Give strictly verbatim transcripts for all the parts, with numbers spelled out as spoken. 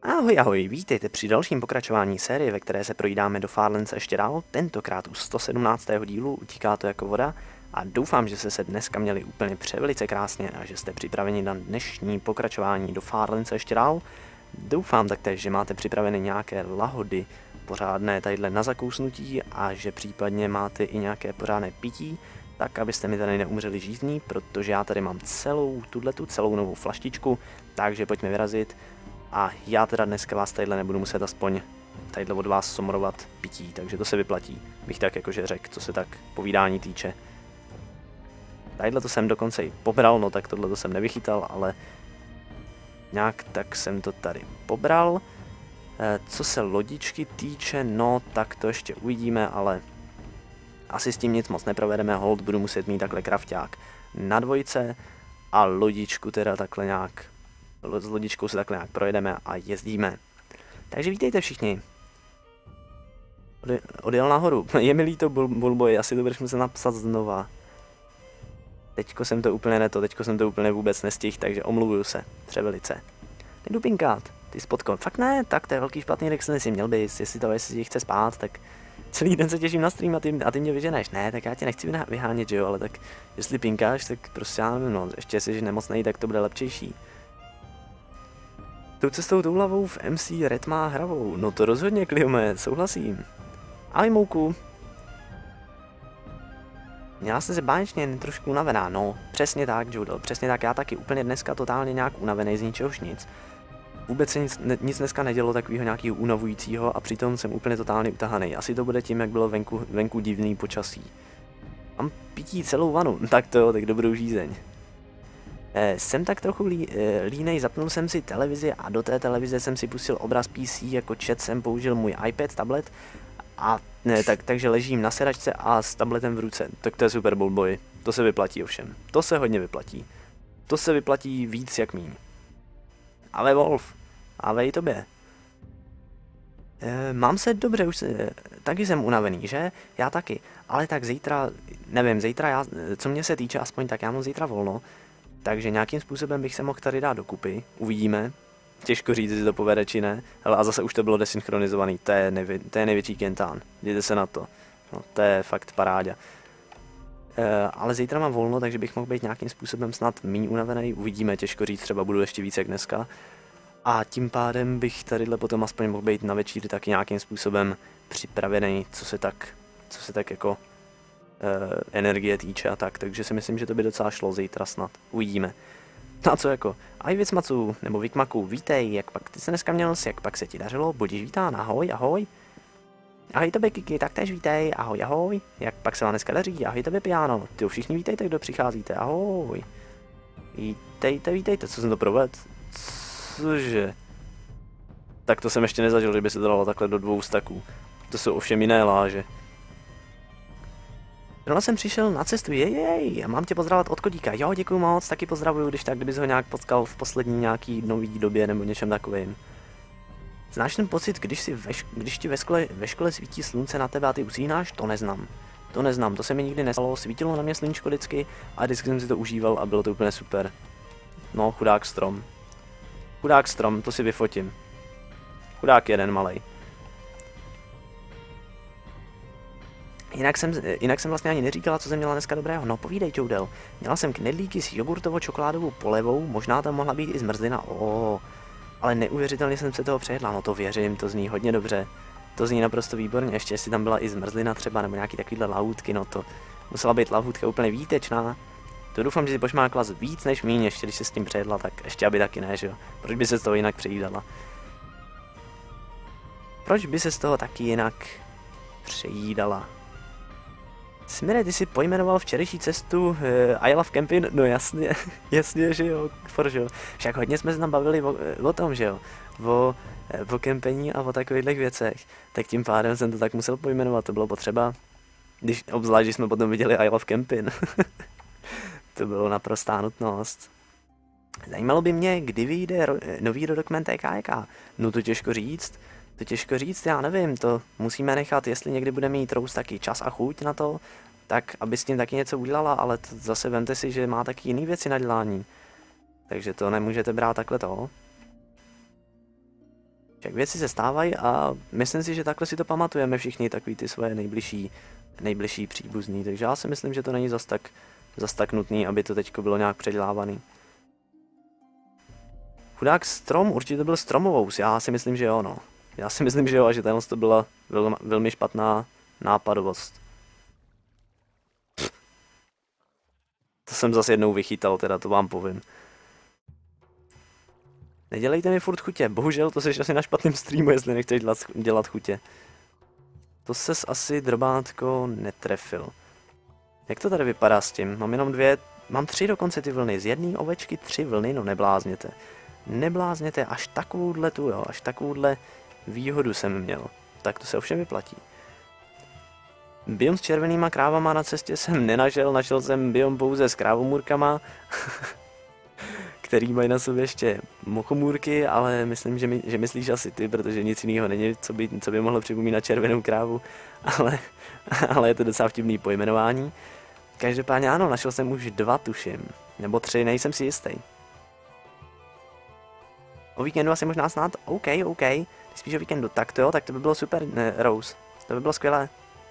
Ahoj, ahoj, vítejte při dalším pokračování série, ve které se projídáme do Farlands ještě dál, tentokrát u sto sedmnáctého dílu, utíká to jako voda a doufám, že jste se dneska měli úplně převelice krásně a že jste připraveni na dnešní pokračování do Farlands ještě dál. Doufám taktéž, že máte připraveny nějaké lahody pořádné tadyhle na zakousnutí a že případně máte i nějaké pořádné pití, tak abyste mi tady neumřeli žízní, protože já tady mám celou tuhletu celou novou flaštičku, takže pojďme vyrazit. A já teda dneska vás tadyhle nebudu muset aspoň tadyhle od vás somrovat pití, takže to se vyplatí, bych tak jakože řekl, co se tak povídání týče. Tadyhle to jsem dokonce i pobral, no tak tohle to jsem nevychytal, ale nějak tak jsem to tady pobral. E, co se lodičky týče, no tak to ještě uvidíme, ale asi s tím nic moc neprovedeme, hold budu muset mít takhle krafťák na dvojce a lodičku teda takhle nějak. S lodičkou se takhle nějak projedeme a jezdíme. Takže vítejte všichni. Ode, odjel nahoru. Je mi líto, Bulboy, asi to budeš muset napsat znova. Teďko jsem to úplně neto, teďko jsem to úplně vůbec nestihl, takže omluvuju se. Převelice. Nejdu pinkat. Ty spotko. Fakt ne, tak to je velký špatný Rexon, si měl bys, jestli to, jestli ti chce spát, tak celý den se těším na stream a ty, a ty mě vyženeš. Ne, tak já tě nechci vyhánět, že jo, ale tak jestli pinkáš, tak prostě já nevím, no, ještě jestli jsi nemocnej, tak to bude lepšejší. Tou cestou tou hlavou v M C Red má hravou. No to rozhodně, Kliome, souhlasím. Ahoj, Mouku. Měla jste se báječně trošku unavená, no. Přesně tak, Jodel, přesně tak, já taky úplně dneska totálně nějak unavený z ničehož nic. Vůbec se nic, ne, nic dneska nedělo takového nějakého unavujícího a přitom jsem úplně totálně utahaný. Asi to bude tím, jak bylo venku, venku divný počasí. Mám pití celou vanu, tak to jo, tak dobrou žízeň. Eh, jsem tak trochu lí, eh, línej, zapnul jsem si televizi a do té televize jsem si pustil obraz P C, jako chat jsem použil můj iPad, tablet a ne, tak, takže ležím na sedačce a s tabletem v ruce. Tak to je super, Bulboy. To se vyplatí ovšem. To se hodně vyplatí. To se vyplatí víc jak míň. Ale Wolf, ale i tobě. Eh, mám se dobře, už se, taky jsem unavený, že? Já taky. Ale tak zítra, nevím, zítra já, co mě se týče aspoň, tak já mám zítra volno. Takže nějakým způsobem bych se mohl tady dát dokupy, uvidíme. Těžko říct, jestli to povede či ne. Hele, a zase už to bylo desynchronizovaný, to je, nejvě, to je největší kentán. Jděte se na to. No, to je fakt paráďa. E, ale zítra mám volno, takže bych mohl být nějakým způsobem snad méně unavený. Uvidíme, těžko říct, třeba budu ještě víc jak dneska. A tím pádem bych tadyhle potom aspoň mohl být na večír taky nějakým způsobem připravený, co se tak, co se tak jako Uh, energie týče a tak, takže si myslím, že to by docela šlo zítra snad. Uvidíme. No a co jako? Ahoj Vicmacu, nebo Vikmaku, vítej, jak pak ty se dneska měl, jak pak se ti dařilo, budíš vítán, ahoj, ahoj. Ahoj tebe Kiki, taktéž vítej, ahoj, ahoj, jak pak se vám dneska daří, ahoj tebe Piano, ty všichni vítejte, kdo přicházíte, ahoj. Vítejte, vítejte, co jsem to provedl? Cože? Tak to jsem ještě nezažil, že by se to dalo takhle do dvou staků. To jsou ovšem jiné láže. Zrovna jsem přišel na cestu, jej, jej, mám tě pozdravovat od Kodíka, jo, děkuju moc, taky pozdravuju, když tak, kdybys ho nějak potkal v poslední nějaký nový době nebo něčem takovým. Znáš ten pocit, když, si ve, když ti ve škole, ve škole svítí slunce na tebe a ty usínáš? To neznám. To neznám, to se mi nikdy nestalo, svítilo na mě sluníčko vždycky a vždycky jsem si to užíval a bylo to úplně super. No, chudák strom. Chudák strom, to si vyfotím. Chudák jeden malej. Jinak jsem, jinak jsem vlastně ani neříkala, co jsem měla dneska dobrého. No povídej, Joudel. Měla jsem knedlíky s jogurtovo-čokoládovou polevou, možná tam mohla být i zmrzlina, oh, ale neuvěřitelně jsem se toho přejedla, no to věřím, to zní hodně dobře. To zní naprosto výborně, ještě jestli tam byla i zmrzlina třeba, nebo nějaký takovýhle lahůdky, no to musela být lahůdka úplně výtečná. To doufám, že si pošmákla víc než míň, ještě když se s tím přejedla, tak ještě aby taky ne, že jo. Proč by se z toho jinak přejídala? Proč by se z toho taky jinak přejídala? Smire, ty jsi pojmenoval včerejší cestu uh, I Love Camping, no jasně, jasně, že jo, forže. Však hodně jsme se tam bavili o, o tom, že jo, o, o kempení a o takových věcech, tak tím pádem jsem to tak musel pojmenovat, to bylo potřeba, když, obzvlášť, když jsme potom viděli I Love Camping. To bylo naprostá nutnost. Zajímalo by mě, kdy vyjde ro, nový dokument T K E K. No to těžko říct, to těžko říct, já nevím, to musíme nechat, jestli někdy bude mít Rose taky čas a chuť na to, tak aby s tím taky něco udělala, ale to zase vemte si, že má taky jiný věci na dělání. Takže to nemůžete brát takhle to. Jak věci se stávají a myslím si, že takhle si to pamatujeme všichni, takový ty svoje nejbližší, nejbližší příbuzní, takže já si myslím, že to není zas tak, zas tak nutný, aby to teďko bylo nějak předělávaný. Chudák strom, určitě to byl stromovous, já si myslím, že jo, no. Já si myslím, že jo, a že tenhle to byla vel, velmi špatná nápadovost. Pff. To jsem zase jednou vychytal, teda to vám povím. Nedělejte mi furt chutě, bohužel to jsi asi na špatném streamu, jestli nechceš dělat, dělat chutě. To ses asi, drobátko, netrefil. Jak to tady vypadá s tím? Mám jenom dvě, mám tři dokonce ty vlny, z jedné ovečky tři vlny, no neblázněte. Neblázněte, až takovouhle tu, jo, až takovouhle výhodu jsem měl. Tak to se ovšem vyplatí. Biom s červenýma krávama na cestě jsem nenašel, našel jsem biom pouze s krávomůrkama, který mají na sobě ještě mochomůrky, ale myslím, že, mi, že myslíš asi ty, protože nic jiného není, co by, co by mohlo připomínat červenou krávu, ale, ale je to docela vtipný pojmenování. Každopádně ano, našel jsem už dva, tuším, nebo tři, nejsem si jistý. O víkendu asi možná snad, OK, OK, spíš o víkendu, tak to jo, tak to by bylo super, ne, Rose, to by bylo skvělé.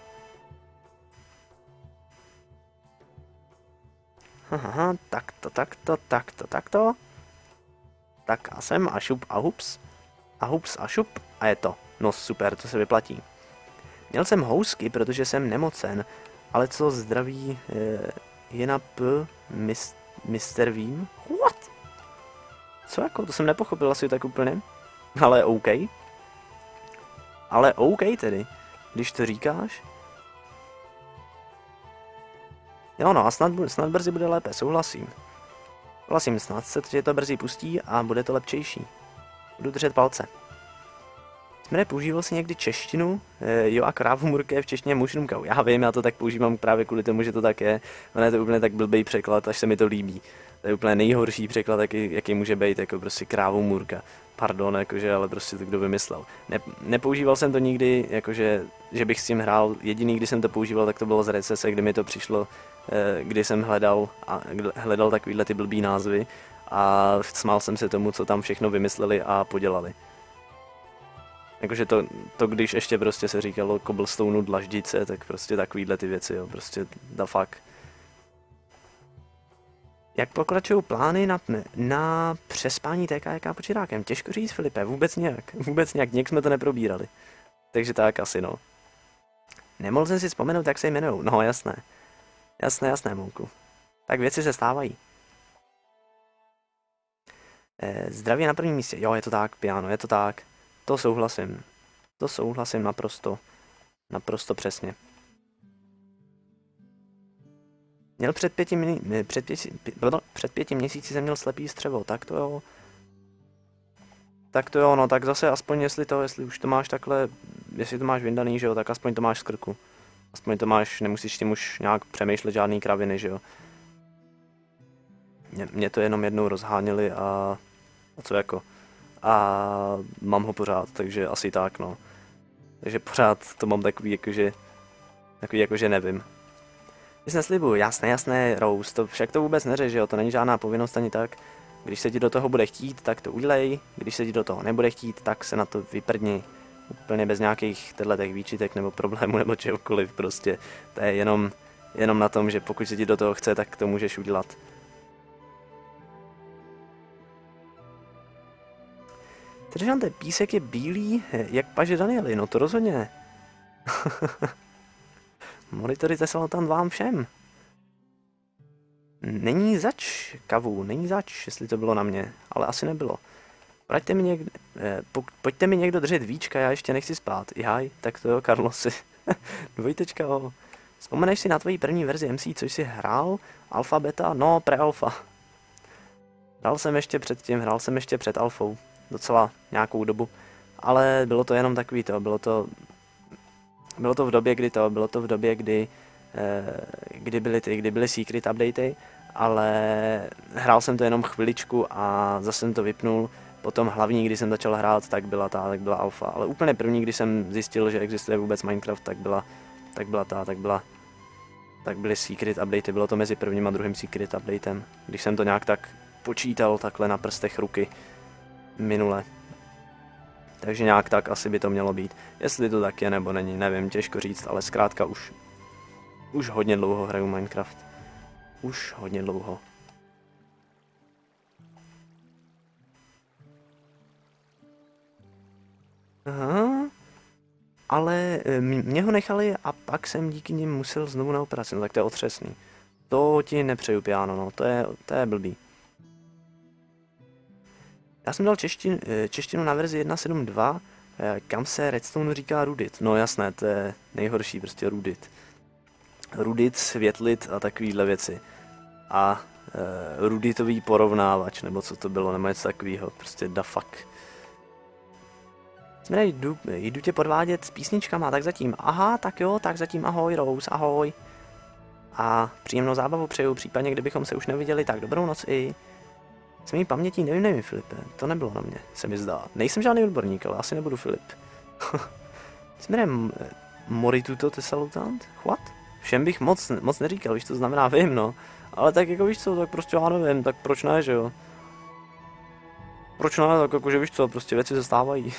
Aha, takto, takto, takto, takto. Tak a sem a šup a hups. A hups a šup a je to. No super, to se vyplatí. Měl jsem housky, protože jsem nemocen, ale co zdraví je, je na p mis, mister Vím? What? Co jako, to jsem nepochopil asi tak úplně. Ale OK. Ale OK tedy, když to říkáš. Jo no a snad, snad brzy bude lépe, souhlasím. Souhlasím, snad se tě to brzy pustí a bude to lepčejší. Budu držet palce. Smrde, používal jsi někdy češtinu? E, jo a krávomůrka je v češtině mushroom cow. Já vím, já to tak používám právě kvůli tomu, že to tak je. Ono je to úplně tak blbý překlad, až se mi to líbí. To je úplně nejhorší překlad, jaký, jaký může být, jako prostě krávomůrka. Pardon, jakože, ale prostě to kdo vymyslel. Ne, nepoužíval jsem to nikdy, jakože, že bych s tím hrál. Jediný, kdy jsem to používal, tak to bylo z recese, kdy mi to přišlo, kdy jsem hledal, a hledal takovýhle ty blbý názvy a smál jsem se tomu, co tam všechno vymysleli a podělali. Jakože to, to když ještě prostě se říkalo cobblestoneu dlaždice, tak prostě takovýhle ty věci, jo, prostě da fuck. Jak pokračují plány na, na přespání T K K počítákem? Těžko říct, Filipe, vůbec nějak, vůbec nějak, nějak jsme to neprobírali. Takže tak asi, no. Nemohl jsem si vzpomenout, jak se jmenujou, no jasné. Jasné, jasné, Mouku. Tak věci se stávají. E, zdraví na prvním místě, jo, je to tak, piano, je to tak. To souhlasím. To souhlasím naprosto. Naprosto přesně. Měl před pěti, mini, před, pěti, před pěti měsíci jsem měl slepý střevo, tak to jo. Tak to jo, no tak zase aspoň jestli to, jestli už to máš takhle, jestli to máš vyndaný, že jo, tak aspoň to máš z krku. Aspoň to máš, nemusíš tím už nějak přemýšlet žádný kraviny, že jo. Mě, mě to jenom jednou rozháněli a, a co jako. A mám ho pořád, takže asi tak, no. Takže pořád to mám takový, jakože, takový jakože nevím. Nic neslibuju, jasné, jasné, Rose, to však to vůbec neřeš, jo, to není žádná povinnost ani tak. Když se ti do toho bude chtít, tak to udělej, když se ti do toho nebude chtít, tak se na to vyprdni. Úplně bez nějakých těchto výčitek nebo problémů nebo čehokoliv, prostě. To je jenom, jenom na tom, že pokud se ti do toho chce, tak to můžeš udělat. Tržante, písek je bílý, jak paže Danieli, no to rozhodně. Monitory teslal tam vám všem. Není zač, kavu, není zač, jestli to bylo na mě, ale asi nebylo. Pojďte mi někdo, eh, po, pojďte mi někdo držet víčka, já ještě nechci spát. Jaj, tak to jo, Karlosi. Dvojtečka, o. Vzpomeneš si na tvoji první verzi M C, což jsi hrál? Alfa, beta? No, pre-alfa. Hrál jsem ještě předtím, hrál jsem ještě před alfou. Docela nějakou dobu. Ale bylo to jenom takový to, bylo to... Bylo to v době, kdy to, bylo to v době, kdy... Eh, kdy byly ty, kdy byly secret updaty, ale hrál jsem to jenom chviličku a zase jsem to vypnul. Potom hlavní, když jsem začal hrát, tak byla ta, tak byla alfa. Ale úplně první, když jsem zjistil, že existuje vůbec Minecraft, tak byla, tak byla ta, tak byla, tak byly secret updaty. Bylo to mezi prvním a druhým secret updatem. Když jsem to nějak tak počítal takhle na prstech ruky minule. Takže nějak tak asi by to mělo být. Jestli to tak je nebo není, nevím, těžko říct, ale zkrátka už, už hodně dlouho hraju Minecraft. Už hodně dlouho. Aha. Ale mě ho nechali a pak jsem díky nim musel znovu na operaci, no tak to je otřesný. To ti nepřeju, piano, no, to je, to je blbý. Já jsem dal češtin, češtinu na verzi jedna sedm dva, kam se Redstone říká rudit. No jasné, to je nejhorší, prostě rudit. Rudit, světlit a takovýhle věci. A e, ruditový porovnávač, nebo co to bylo, nebo něco takovýho, prostě da fuck. Jsme jdu, jdu tě podvádět s písničkama, tak zatím, aha, tak jo, tak zatím ahoj Rose, ahoj. A příjemnou zábavu přeju, případně kdybychom se už neviděli, tak dobrou noc i. S mým pamětí nevím, nevím, Filipe, to nebylo na mě, se mi zdá. Nejsem žádný odborník, ale asi nebudu Filip. Směrem Morituto te salutant? What? Všem bych moc, moc neříkal, víš, to znamená vím, no. Ale tak jako víš co, tak prostě já nevím, tak proč ne, že jo? Proč ne, tak jakože víš co, prostě věci se stávají.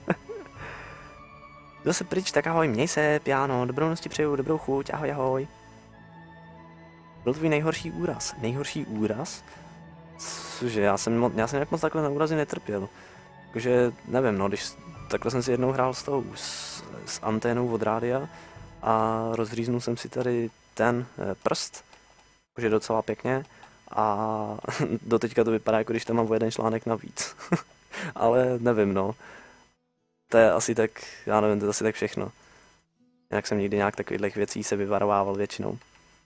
Zase pryč, tak ahoj, měj se, piano, dobrou noc ti přeju, dobrou chuť, ahoj, ahoj. Byl tvůj nejhorší úraz. Nejhorší úraz? Cože, já jsem, já jsem jak moc takhle na úrazy netrpěl. Jakože, nevím, no, když takhle jsem si jednou hrál s tou, s, s anténou od rádia a rozříznul jsem si tady ten e, prst, jakože docela pěkně a doteďka to vypadá, jako když tam mám o jeden článek navíc. Ale nevím, no. To je asi tak, já nevím, to je asi tak všechno. Jinak jsem nikdy nějak takových věcí se vyvarovával většinou.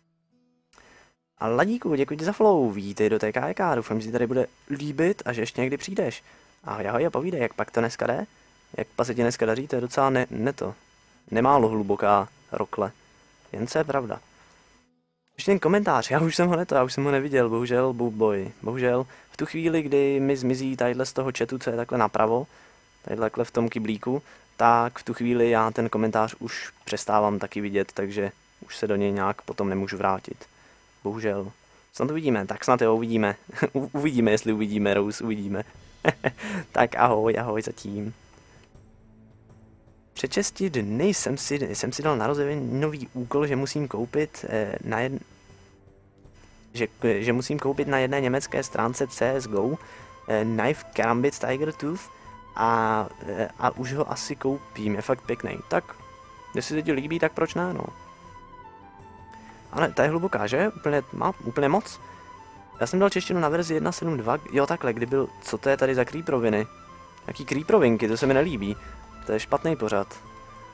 A Ladíku, děkuji ti za follow, vítej do té K E K, doufám, že ti tady bude líbit a že ještě někdy přijdeš. Ahoj, ahoj a povídej, jak pak to dneska jde? Jak pak se ti dneska daří, to je docela ne, ne to. Nemálo hluboká rokle. Jen co je pravda. Ještě ten komentář, já už jsem ho neto, já už jsem ho neviděl, bohužel, boj. Bohužel, v tu chvíli, kdy mi zmizí tadyhle z toho chatu, co je takhle napravo, tadyhle v tom kyblíku, tak v tu chvíli já ten komentář už přestávám taky vidět, takže už se do něj nějak potom nemůžu vrátit. Bohužel. Snad uvidíme, tak snad jo, uvidíme. Uvidíme, jestli uvidíme, Rose, uvidíme. Tak ahoj, ahoj zatím. Před šesti dny jsem si, jsem si dal narozeninový úkol, že musím koupit eh, na jed... že, že musím koupit na jedné německé stránce C S G O eh, Knife Karambit Tiger Tooth a, eh, a už ho asi koupím, je fakt pěkný. Tak, jestli se ti líbí, tak proč ne, no. Ale ta je hluboká, že? Úplně, má úplně moc. Já jsem dal češtinu na verzi jedna sedm dva, jo takhle, kdy byl, co to je tady za creeproviny? Jaký creeprovinky, to se mi nelíbí. To je špatný pořad.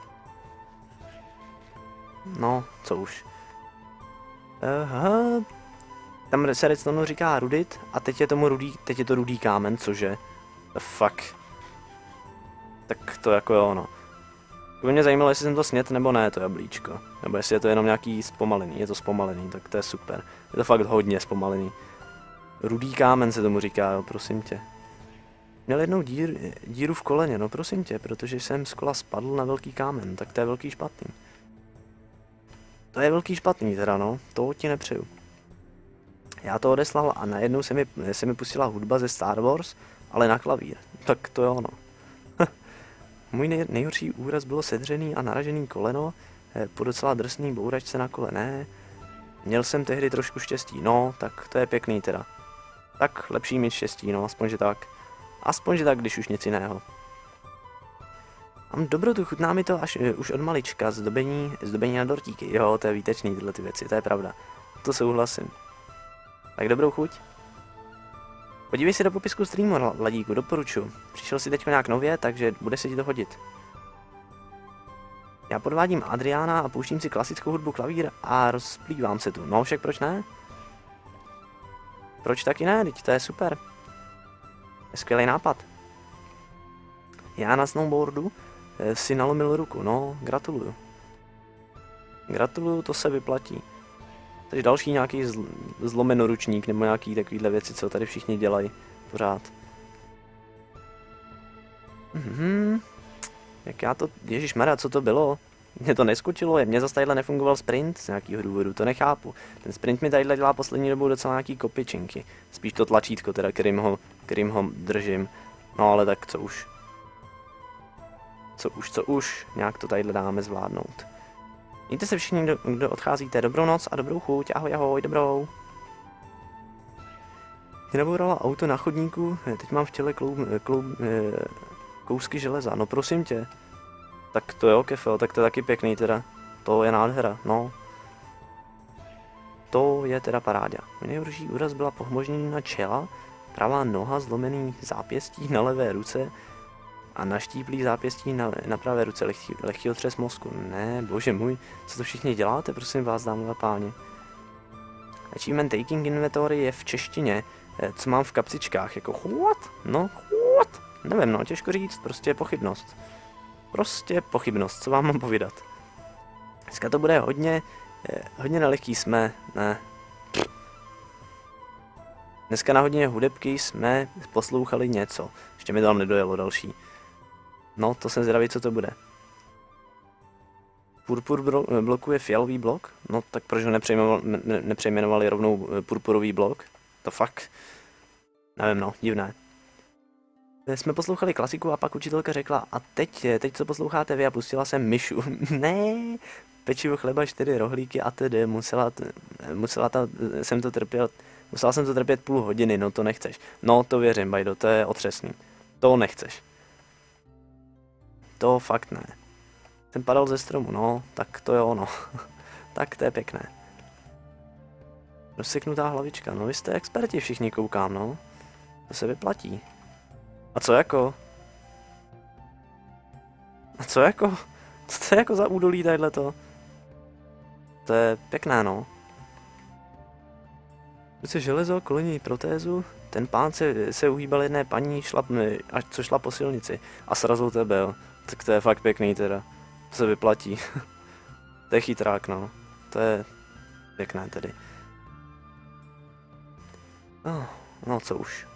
No, co už. Aha. Tam se redstone říká rudit a teď je tomu rudý, teď je to rudý kámen, cože? The fuck. Tak to jako jo, no. To by mě zajímalo, jestli jsem to snět nebo ne, to jablíčko. Nebo jestli je to jenom nějaký zpomalený, je to zpomalený, tak to je super. Je to fakt hodně zpomalený. Rudý kámen se tomu říká, jo, prosím tě. Měl jednou dír, díru v koleně, no prosím tě, protože jsem z kola spadl na velký kámen, tak to je velký špatný. To je velký špatný teda, no, to ti nepřeju. Já to odeslal a najednou se mi, se mi pustila hudba ze Star Wars, ale na klavír, tak to jo, no. Můj nej, nejhorší úraz bylo sedřený a naražený koleno, eh, po docela drsný bouračce na kole, ne. Měl jsem tehdy trošku štěstí, no, tak to je pěkný teda. Tak lepší mít štěstí, no, aspoň že tak. Aspoň že tak, když už nic jiného. Mám dobrotu, chutná mi to až uh, už od malička, zdobení, zdobení na dortíky. Jo, to je výtečný, tyhle ty věci, to je pravda. To souhlasím. Tak dobrou chuť. Podívej si do popisku streamu, Ladíku, doporučuji. Přišel si teďko nějak nově, takže bude se ti to hodit. Já podvádím Adriána a pouštím si klasickou hudbu klavír a rozplývám se tu. No však proč ne? Proč taky ne? Teď to je super. Je skvělý nápad. Já na snowboardu si nalomil ruku, no, gratuluju. Gratuluju, to se vyplatí. Takže další nějaký zl zlomenoručník nebo nějaký takovýhle věci, co tady všichni dělají pořád. Mhm. Jak já to, ježišmarja, co to bylo? Mě to neskočilo, mě zase tadyhle nefungoval sprint z nějakého důvodu, to nechápu. Ten sprint mi tadyhle dělá poslední dobou docela nějaký kopičinky. Spíš to tlačítko teda, kterým ho, kterým ho držím. No ale tak co už. Co už, co už, nějak to tadyhle dáme zvládnout. Mějte se všichni, kdo, kdo odcházíte, dobrou noc a dobrou chuť, ahoj, ahoj, dobrou. Mě nabourala auto na chodníku, teď mám v těle kloub, kloub, kousky železa, no prosím tě. Tak to jo, kefel, tak to je taky pěkný teda. To je nádhera, no. To je teda paráda. Můj nejhorší úraz byla pohmožnění čela, pravá noha, zlomený zápěstí na levé ruce a naštíplý zápěstí na, na pravé ruce, lehký, lehký otřes mozku. Ne, bože můj, co to všichni děláte, prosím vás, dámy a páni. Achievement Taking Inventory je v češtině, co mám v kapsičkách, jako what? No, what? Nevím, no, těžko říct, prostě pochybnost. Prostě pochybnost, co vám mám povídat. Dneska to bude hodně, hodně nelehký jsme, ne. Dneska na hodině hudebky jsme poslouchali něco, ještě mi tam nedojelo další. No, to jsem zvědavý, co to bude. Purpur bloku je fialový blok? No, tak proč ho nepřejmenovali rovnou purpurový blok? To fakt, nevím, no, divné. Jsme poslouchali klasiku a pak učitelka řekla, a teď, teď co posloucháte vy, a pustila jsem myšu. Ne, pečivo, chleba, čtyři rohlíky a tedy musela, musela ta, jsem to trpěl, musela jsem to trpět půl hodiny, no to nechceš. No to věřím, Bajdo, to je otřesný. To nechceš. To fakt ne. Jsem padal ze stromu, no, tak to jo, no. Tak to je pěkné. Rozseknutá hlavička, no vy jste experti všichni, koukám, no. To se vyplatí. A co jako? A co jako? Co to je jako za údolí tadyhleto? To je pěkné, no. Ruce železo, kolení protézu, ten pán se, se uhýbal jedné paní, šla, až co šla po silnici a srazil tebe, jo. Tak to je fakt pěkný teda. To se vyplatí. To je chytrák, no. To je pěkné tedy. No, no co už.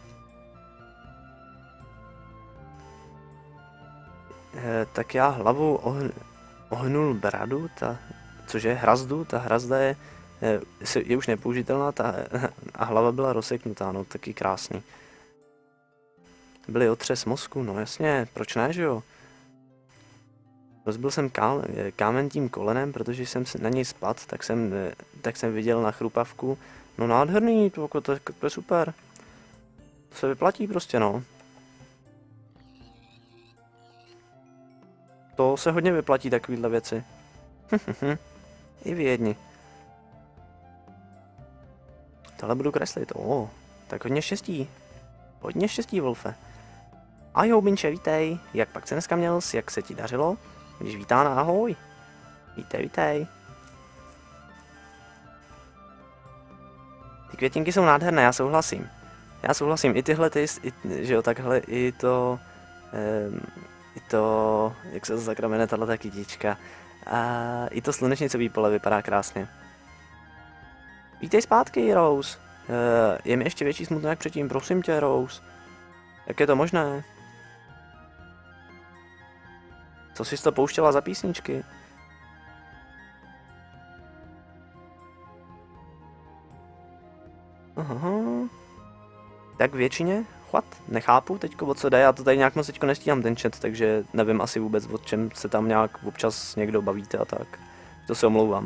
E, tak já hlavou ohn, ohnul bradu, ta, cože hrazdu, ta hrazda je, je, je už nepoužitelná ta, a hlava byla rozseknutá, no taky krásný. Byly otřes mozku, no jasně, proč ne, že jo? Rozbil jsem ká, kámen tím kolenem, protože jsem na něj spadl, tak jsem, tak jsem viděl na chrupavku. No nádherný, to, to, to, to je super. To se vyplatí prostě, no. To se hodně vyplatí, takovýhle věci. I vy jedni. Tohle budu kreslit, o, tak hodně štěstí. Hodně štěstí, Wolfe. Ahoj, Binče, vítej. Jak pak se dneska měl, jak se ti dařilo? Když vítána, ahoj. Vítej, vítej. Ty květinky jsou nádherné, já souhlasím. Já souhlasím, i tyhle, ty, i, že jo, takhle, i to, um, i to, jak se to sakra jmenuje, tato kytička. A i to slunečnicový pole vypadá krásně. Vítej zpátky, Rose. Uh, je mi ještě větší smutno jak předtím, prosím tě, Rose. Jak je to možné? Co jsi to pouštěla za písničky? Aha. Tak většině? What? Nechápu teďko, o co jde, já to tady nějak moc teďko nestíhám ten chat, takže nevím asi vůbec, o čem se tam nějak občas někdo bavíte a tak. To se omlouvám.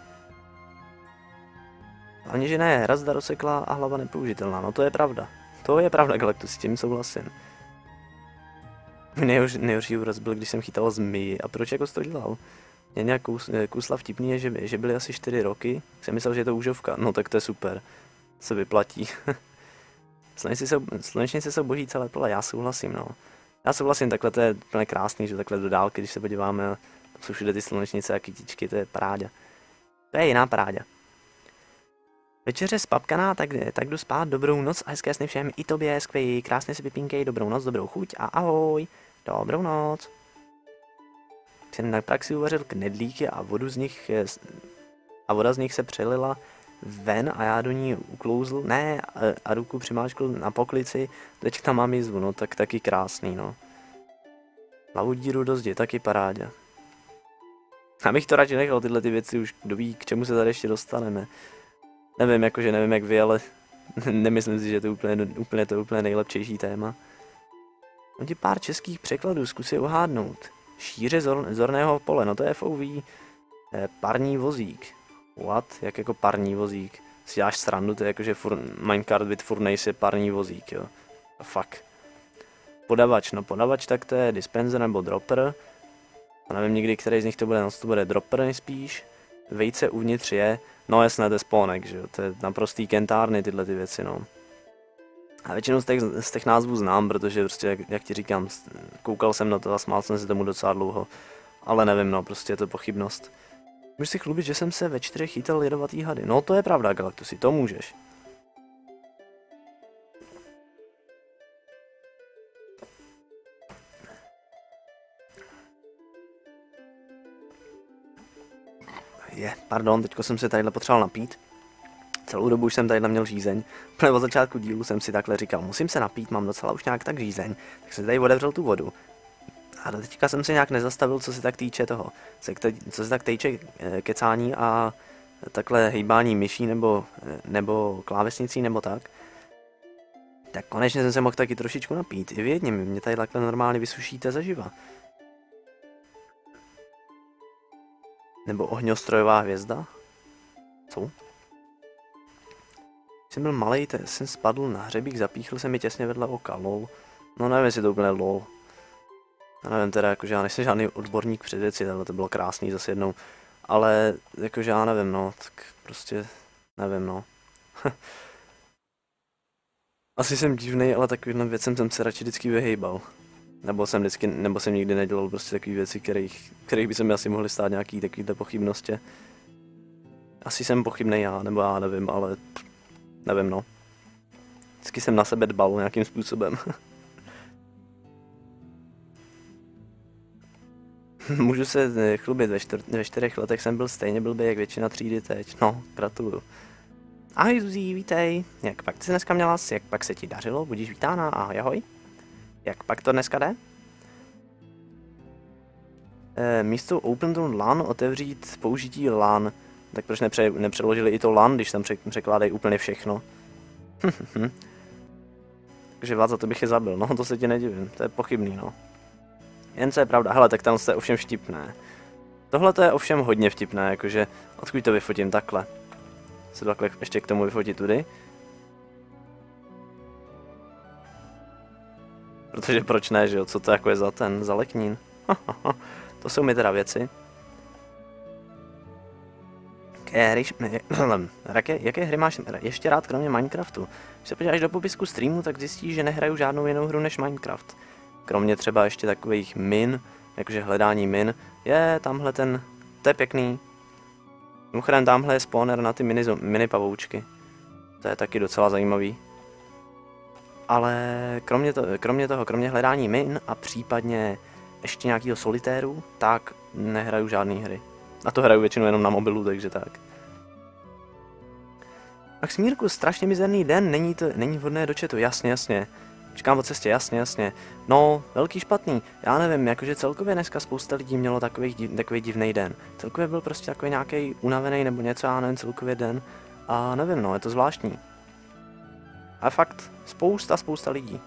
Hlavně, že ne, hrazda rozsekla a hlava nepoužitelná, no to je pravda. To je pravda, Galactus, s tím souhlasím. Nejhorší, nejhorší úraz byl, když jsem chytal zmiji. A proč jako jsi to dělal? Mě nějak kus, kusla vtipný je, že, že byly asi čtyři roky. Jsem myslel, že je to úžovka. No tak to je super. Se vyplatí. Slunečnice jsou boží celé pole, já souhlasím, no. Já souhlasím, takhle to je plně krásný, že takhle do dálky, když se podíváme, tam jsou všude ty slunečnice a kytičky, to je paráda. To je jiná paráda. Večeře spapkaná, tak, tak jdu spát, dobrou noc a hezké sny všem, i tobě, skvělý, krásně si vypínkej, dobrou noc, dobrou chuť a ahoj, dobrou noc. Jsem na praxi uvařil knedlíky a vodu z nich, a voda z nich se přelila ven a já do ní uklouzl, ne, a, a ruku přimáčkl na poklici, teď tam mám jizvu, no tak taky krásný, no. Hlavu díru do zdi, taky parádě. Já bych to radši nechal, tyhle ty věci už, kdo ví, k čemu se tady ještě dostaneme. Nevím, jakože nevím jak vy, ale nemyslím si, že to je úplně, úplně to úplně nejlepšější téma. Mám ti pár českých překladů, zkus je uhádnout. Šíře zor, zorného pole, no to je F O V. Eh, parní vozík. What? Jak jako parní vozík? Si děláš srandu, to je jako, že fur, minecart with furnace je parní vozík, jo. A fuck. Podavač, no podavač, tak to je dispenser nebo dropper. A nevím nikdy, který z nich to bude, no to bude dropper nejspíš. Vejce uvnitř je, no jasné, to je spónek, že jo, to je naprostý kentárny tyhle ty věci, no. A většinu z těch, z těch názvů znám, protože prostě, jak, jak ti říkám, koukal jsem na to a smál jsem si tomu docela dlouho. Ale nevím, no, prostě je to pochybnost. Můžeš si chlubit, že jsem se ve čtyřech chytal jedovatý hady. No to je pravda, Galactusi, to můžeš. Je, pardon, teďko jsem se tadyhle potřeboval napít. Celou dobu už jsem tadyhle měl žízeň. Úplně od začátku dílu jsem si takhle říkal, musím se napít, mám docela už nějak tak žízeň. Tak jsem tady otevřel tu vodu. A do teďka jsem se nějak nezastavil, co se tak týče toho. Co se tak týče kecání a takhle hejbání myší nebo, nebo klávesnicí nebo tak. Tak konečně jsem se mohl taky trošičku napít. I vy jedně, mě tady takhle normálně vysušíte zaživa. Nebo ohňostrojová hvězda? Co? Když jsem byl malej, jsem spadl na hřebík, zapíchl se mi těsně vedle oka, lol. No nevím, jestli to úplně lol. Já nevím teda, jakože já nejsem žádný odborník před věci, tohle to bylo krásný zase jednou. Ale jakože já nevím, no, tak prostě nevím, no. Asi jsem divnej, ale takovým věcem jsem se radši vždycky vyhejbal. Nebo jsem vždycky, nebo jsem nikdy nedělal prostě takové věci, kterých, kterých by se mi asi mohly stát nějaký takovýhle pochybnosti. Asi jsem pochybnej já, nebo já nevím, ale nevím, no. Vždycky jsem na sebe dbal nějakým způsobem. Můžu se chlubit, ve, čtyř, ve čtyřech letech jsem byl stejně blbý, jak většina třídy teď. No, gratuluju. Ahoj Zuzí, vítej. Jak pak ty dneska měla, jak pak se ti dařilo, budíš vítána, ahoj, ahoj. Jak pak to dneska jde? E, místo open to LAN otevřít použití LAN. Tak proč nepře, nepřeložili i to LAN, když tam pře, překládají úplně všechno? Takže vás za to bych je zabil, no to se ti nedivím, to je pochybný, no. Jen co je pravda, hele, tak tam jste ovšem vtipné. Tohle to je ovšem hodně vtipné, jakože, odkud to vyfotím takhle. Se takhle ještě k tomu vyfotit tudy. Protože proč ne, že jo, co to jako je za ten, za leknín. To jsou mi teda věci. Jaké hry, jaké, jaké hry máš ještě rád kromě Minecraftu? Když se podíváš do popisku streamu, tak zjistíš, že nehraju žádnou jinou hru než Minecraft. Kromě třeba ještě takových min, jakože hledání min, je tamhle ten, to je pěkný. Mimochodem tamhle je spawner na ty mini, mini pavoučky. To je taky docela zajímavý. Ale kromě, to, kromě toho, kromě hledání min a případně ještě nějakého solitéru, tak nehraju žádné hry. A to hraju většinou jenom na mobilu, takže tak. Tak Smírku, strašně mizerný den, není to, není vhodné do chatu, jasně, jasně. Čekám o cestě, jasně, jasně. No, velký špatný, já nevím, jakože celkově dneska spousta lidí mělo takový, takový divný den. Celkově byl prostě takový nějaký unavený nebo něco, já nevím, celkově den. A nevím, no, je to zvláštní. Ale fakt, spousta, spousta lidí.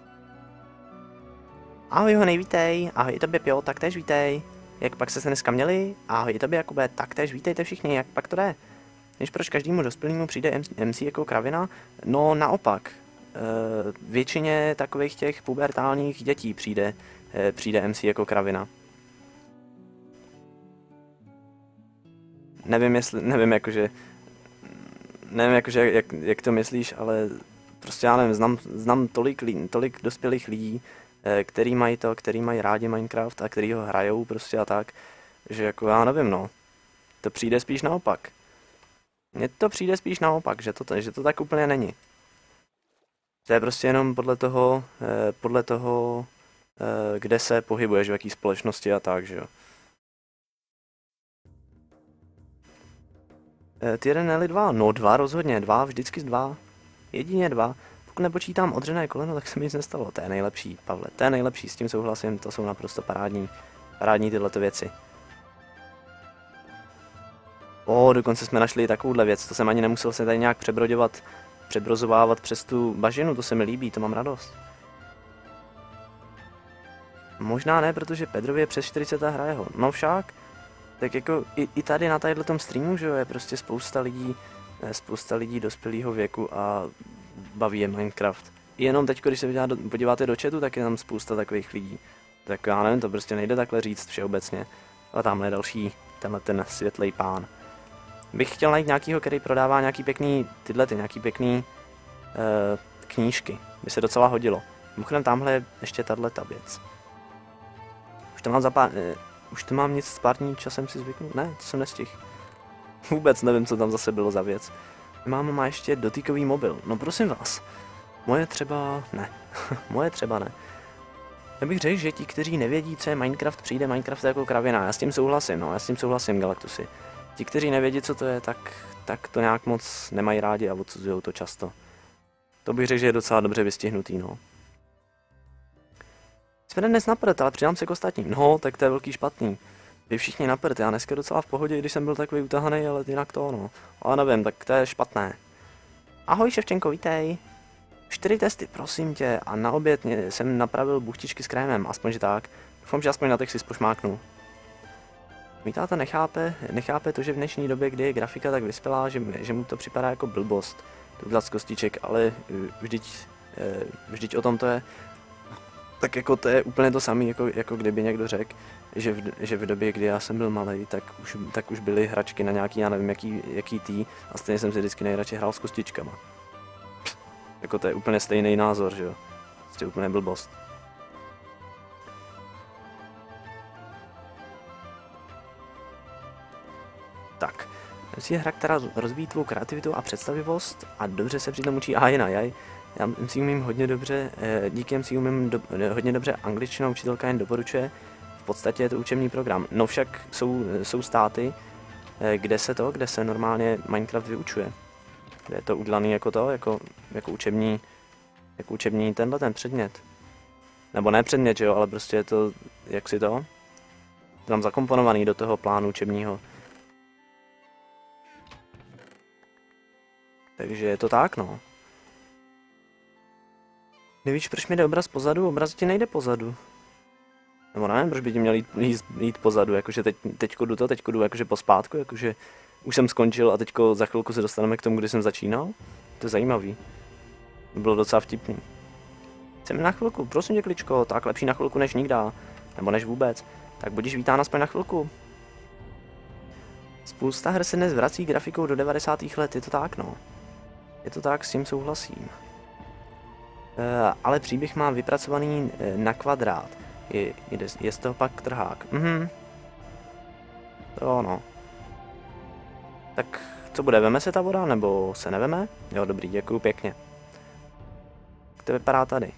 Ahoj Hony, vítej, ahoj tobě Pio, taktéž vítej. Jak pak se dneska měli? Ahoj tobě Jakube, taktéž vítejte všichni, jak pak to jde? Než proč každému dospělému přijde M C jako kravina? No naopak. Uh, většině takových těch pubertálních dětí přijde, uh, přijde M C jako kravina. Nevím, jestli, nevím jakože, nevím jakože, jak, jak to myslíš, ale prostě já nevím, znám, znám tolik, tolik dospělých lidí, uh, který mají to, který mají rádi Minecraft a který ho hrajou prostě a tak, že jako já nevím, no, to přijde spíš naopak. Mně to přijde spíš naopak, že to, že to tak úplně není. To je prostě jenom podle toho, eh, podle toho, eh, kde se pohybuješ, v jaký společnosti a tak, že jo. Eh, ty jeden, ne dva? No dva rozhodně, dva, vždycky dva. Jedině dva. Pokud nepočítám odřené koleno, tak se mi nic nestalo. To je nejlepší, Pavle, to je nejlepší, s tím souhlasím, to jsou naprosto parádní, parádní tyhle věci. O, dokonce jsme našli takovouhle věc, to jsem ani nemusel se tady nějak přebroďovat, přebrozovávat přes tu bažinu, to se mi líbí, to mám radost. Možná ne, protože Pedrovi je přes čtyřicet a hraje ho. No však, tak jako i, i tady na tadyhle streamu, že jo, je prostě spousta lidí, spousta lidí dospělého věku a baví je Minecraft. I jenom teď, když se podíváte do chatu, tak je tam spousta takových lidí. Tak já nevím, to prostě nejde takhle říct všeobecně. Ale tamhle je další, tenhle ten světlej pán. Bych chtěl najít nějakýho, který prodává nějaký pěkný, tyhle ty nějaký pěkný uh, knížky. By se docela hodilo. Mimochodem tamhle je ještě tato věc. Už to mám za pár, uh, už to mám nic s pár dní časem si zvyknout? Ne, to jsem nestihl. Vůbec nevím, co tam zase bylo za věc. Máma má ještě dotýkový mobil. No prosím vás. Moje třeba ne. Moje třeba ne. Já bych řekl, že ti, kteří nevědí, co je Minecraft, přijde Minecraft jako kravina. Já s tím souhlasím, no, já s tím souhlasím, Galactusy. Ti, kteří nevědí, co to je, tak, tak to nějak moc nemají rádi a odsuzujou to často. To bych řekl, že je docela dobře vystihnutý, no. Jsme dnes na prd, ale přidám se k ostatním. No, tak to je velký špatný. Vy všichni na prd, já dneska docela v pohodě, když jsem byl takový utahaný, ale jinak to, no. Ale nevím, tak to je špatné. Ahoj, Ševčenko, vítej. Čtyři testy, prosím tě, a na oběd jsem napravil buchtičky s krémem, aspoň že tak. Doufám, že aspoň na těch si spošmáknu. Mý táta nechápe, nechápe to, že v dnešní době, kdy je grafika tak vyspělá, že, že mu to připadá jako blbost, to udělat z kostiček, ale vždyť, vždyť o tom to je. Tak jako to je úplně to samé, jako, jako kdyby někdo řekl, že v, že v době, kdy já jsem byl malý, tak už, tak už byly hračky na nějaký, já nevím, jaký, jaký tý, a stejně jsem si vždycky nejradši hrál s kostičkama. Pff, jako to je úplně stejný názor, že jo? To je úplně blbost. Tak, je hra, která rozvíjí tvou kreativitu a představivost a dobře se přitom učí a jen a jaj. Já si umím hodně dobře, díky si umím do, hodně dobře angličtinu, učitelka jen doporučuje. V podstatě je to učební program. No však jsou, jsou státy, kde se to, kde se normálně Minecraft vyučuje. Kde je to udělaný jako to, jako, jako učební, jako učební tenhle ten předmět. Nebo ne předmět, jo, ale prostě je to, jak si to, tam zakomponovaný do toho plánu učebního. Takže je to tak, no. Nevíš, proč mi jde obraz pozadu? Obraz ti nejde pozadu. Nebo nevím, proč by ti měl jít, jít, jít pozadu, jakože teď, teďko jdu to, teďko jdu jakože pospátku, jakože už jsem skončil a teďko za chvilku se dostaneme k tomu, kdy jsem začínal. To je zajímavý. To bylo docela vtipný. Chceme na chvilku, prosím tě, kličko, tak lepší na chvilku než nikdy, nebo než vůbec. Tak budíš vítán aspoň na chvilku. Spousta her se dnes vrací grafikou do devadesátých let, je to tak, no. Je to tak, s tím souhlasím. Uh, ale příběh má vypracovaný uh, na kvadrát. Je, je, je z toho pak trhák. Mhm. To no. Tak co bude, veme se ta voda, nebo se neveme? Jo, dobrý, děkuju pěkně. Jak to vypadá tady?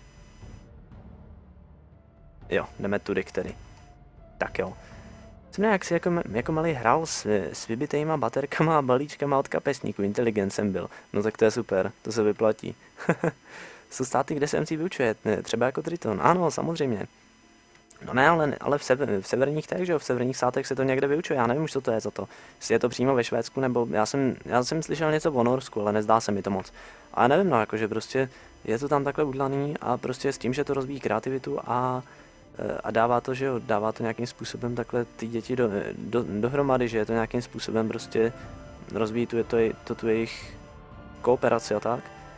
Jo, jdeme tudy, který. Tak jo. Jsem jak si jako, jako malý hrál s, s vybitejma baterkama a balíčkama od kapesníku, inteligencem byl. No tak to je super, to se vyplatí. Jsou státy, kde se M C vyučuje, třeba jako Triton. Ano, samozřejmě. No ne, ale, ale v, sever, v severních těch, že jo, v severních státech se to někde vyučuje, já nevím už, co to je za to. Jestli je to přímo ve Švédsku, nebo já jsem, já jsem slyšel něco o Norsku, ale nezdá se mi to moc. Ale nevím, no, jakože prostě je to tam takhle udlaný a prostě s tím, že to rozvíjí kreativitu a, a dává to, že jo, dává to nějakým způsobem takhle ty děti do, do, dohromady, že je to nějakým způsobem prostě rozvíjí tu, to, to tu jejich kooperaci a tak.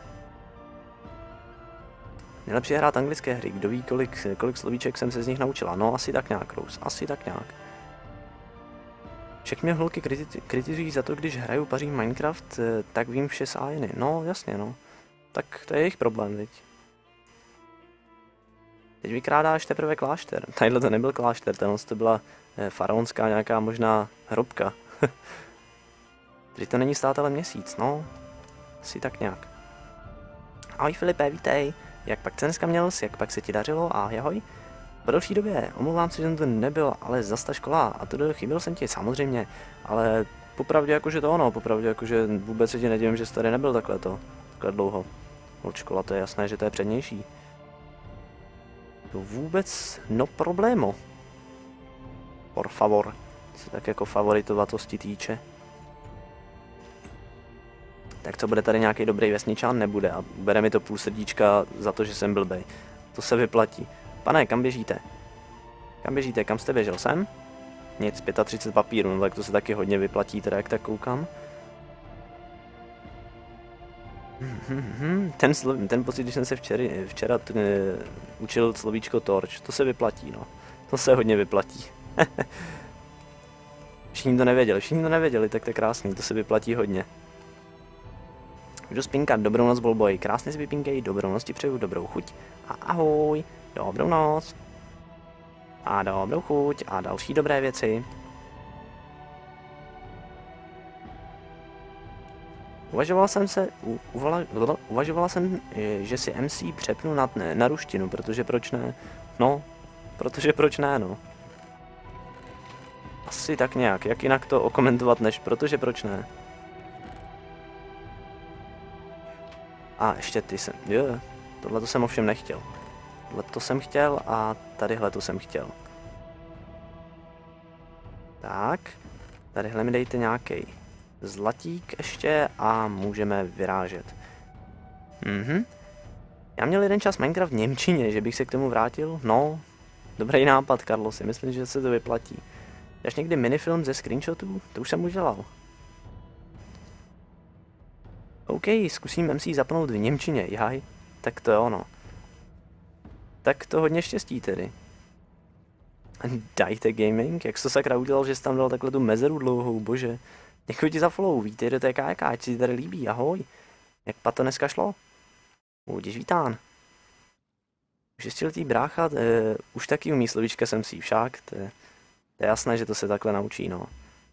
Nejlepší je hrát anglické hry, kdo ví, kolik, kolik slovíček jsem se z nich naučila. No, asi tak nějak, Rose, asi tak nějak. Však mě holky kriti- kritizují za to, když hraju paří Minecraft, tak vím vše z Ajeny. No, jasně, no. Tak to je jejich problém, viď. Teď vykrádáš teprve klášter. Tadyhle to nebyl klášter, tenhle to byla faraonská nějaká možná hrobka. Teď to není stát, ale měsíc, no. Asi tak nějak. Ahoj Filipe, vítej. Jak pak se dneska měl, jak pak se ti dařilo a ahoj? Po delší době, omlouvám se, že jsem to nebyl, ale zas ta škola a to chyběl jsem ti samozřejmě, ale popravdě jakože to ono, popravdě jakože vůbec se ti nedivím, že jsi tady nebyl takhle to, takhle dlouho. Od škola, to je jasné, že to je přednější. To vůbec no problémo. Por favor, se tak jako favoritovatosti týče. Tak co, bude tady nějaký dobrý vesničan? Nebude a bere mi to půl srdíčka za to, že jsem blbej. To se vyplatí. Pane, kam běžíte? Kam běžíte? Kam jste běžel? Sem? Nic, třicet pět papírů, no tak to se taky hodně vyplatí, teda jak tak koukám. Ten, slo, ten pocit, když jsem se včera, včera t, učil slovíčko torč, to se vyplatí, no. To se hodně vyplatí. Všichni to nevěděli, všichni to nevěděli, tak to je krásný, to se vyplatí hodně. Jdu spinkat, dobrou noc, Bolboj, krásně si vypinkej, dobrou noc ti přeju, dobrou chuť a ahoj, dobrou noc. A dobrou chuť a další dobré věci. Uvažoval jsem se, u, uvala, uvažovala jsem, že si M C přepnu na, ne, na ruštinu, protože proč ne? No, protože proč ne, no. Asi tak nějak, jak jinak to okomentovat než protože proč ne. A ještě ty jsem, jo, tohle to jsem ovšem nechtěl. Tohle to jsem chtěl a tadyhle to jsem chtěl. Tak, tadyhle mi dejte nějaký zlatík ještě a můžeme vyrážet. Mhm. Já měl jeden čas Minecraft v němčině, že bych se k tomu vrátil. No, dobrý nápad, Carlosi, myslím, že se to vyplatí. Dáš někdy minifilm ze screenshotů? To už jsem udělal. OK, zkusím M C zapnout v němčině, jaj. Tak to je ono. Tak to hodně štěstí tedy. Dajte gaming, jak jsi to sakra udělal, že jsi tam dal takhle tu mezeru dlouhou, bože. Děkuji ti za follow, vítej do té K K, ať si ti tady líbí, ahoj. Jak pa to dneska šlo? Budiš vítán. Šestiletý brácha, e, už taky umí slovíčka jsem si však, to je, to je jasné, že to se takhle naučí, no.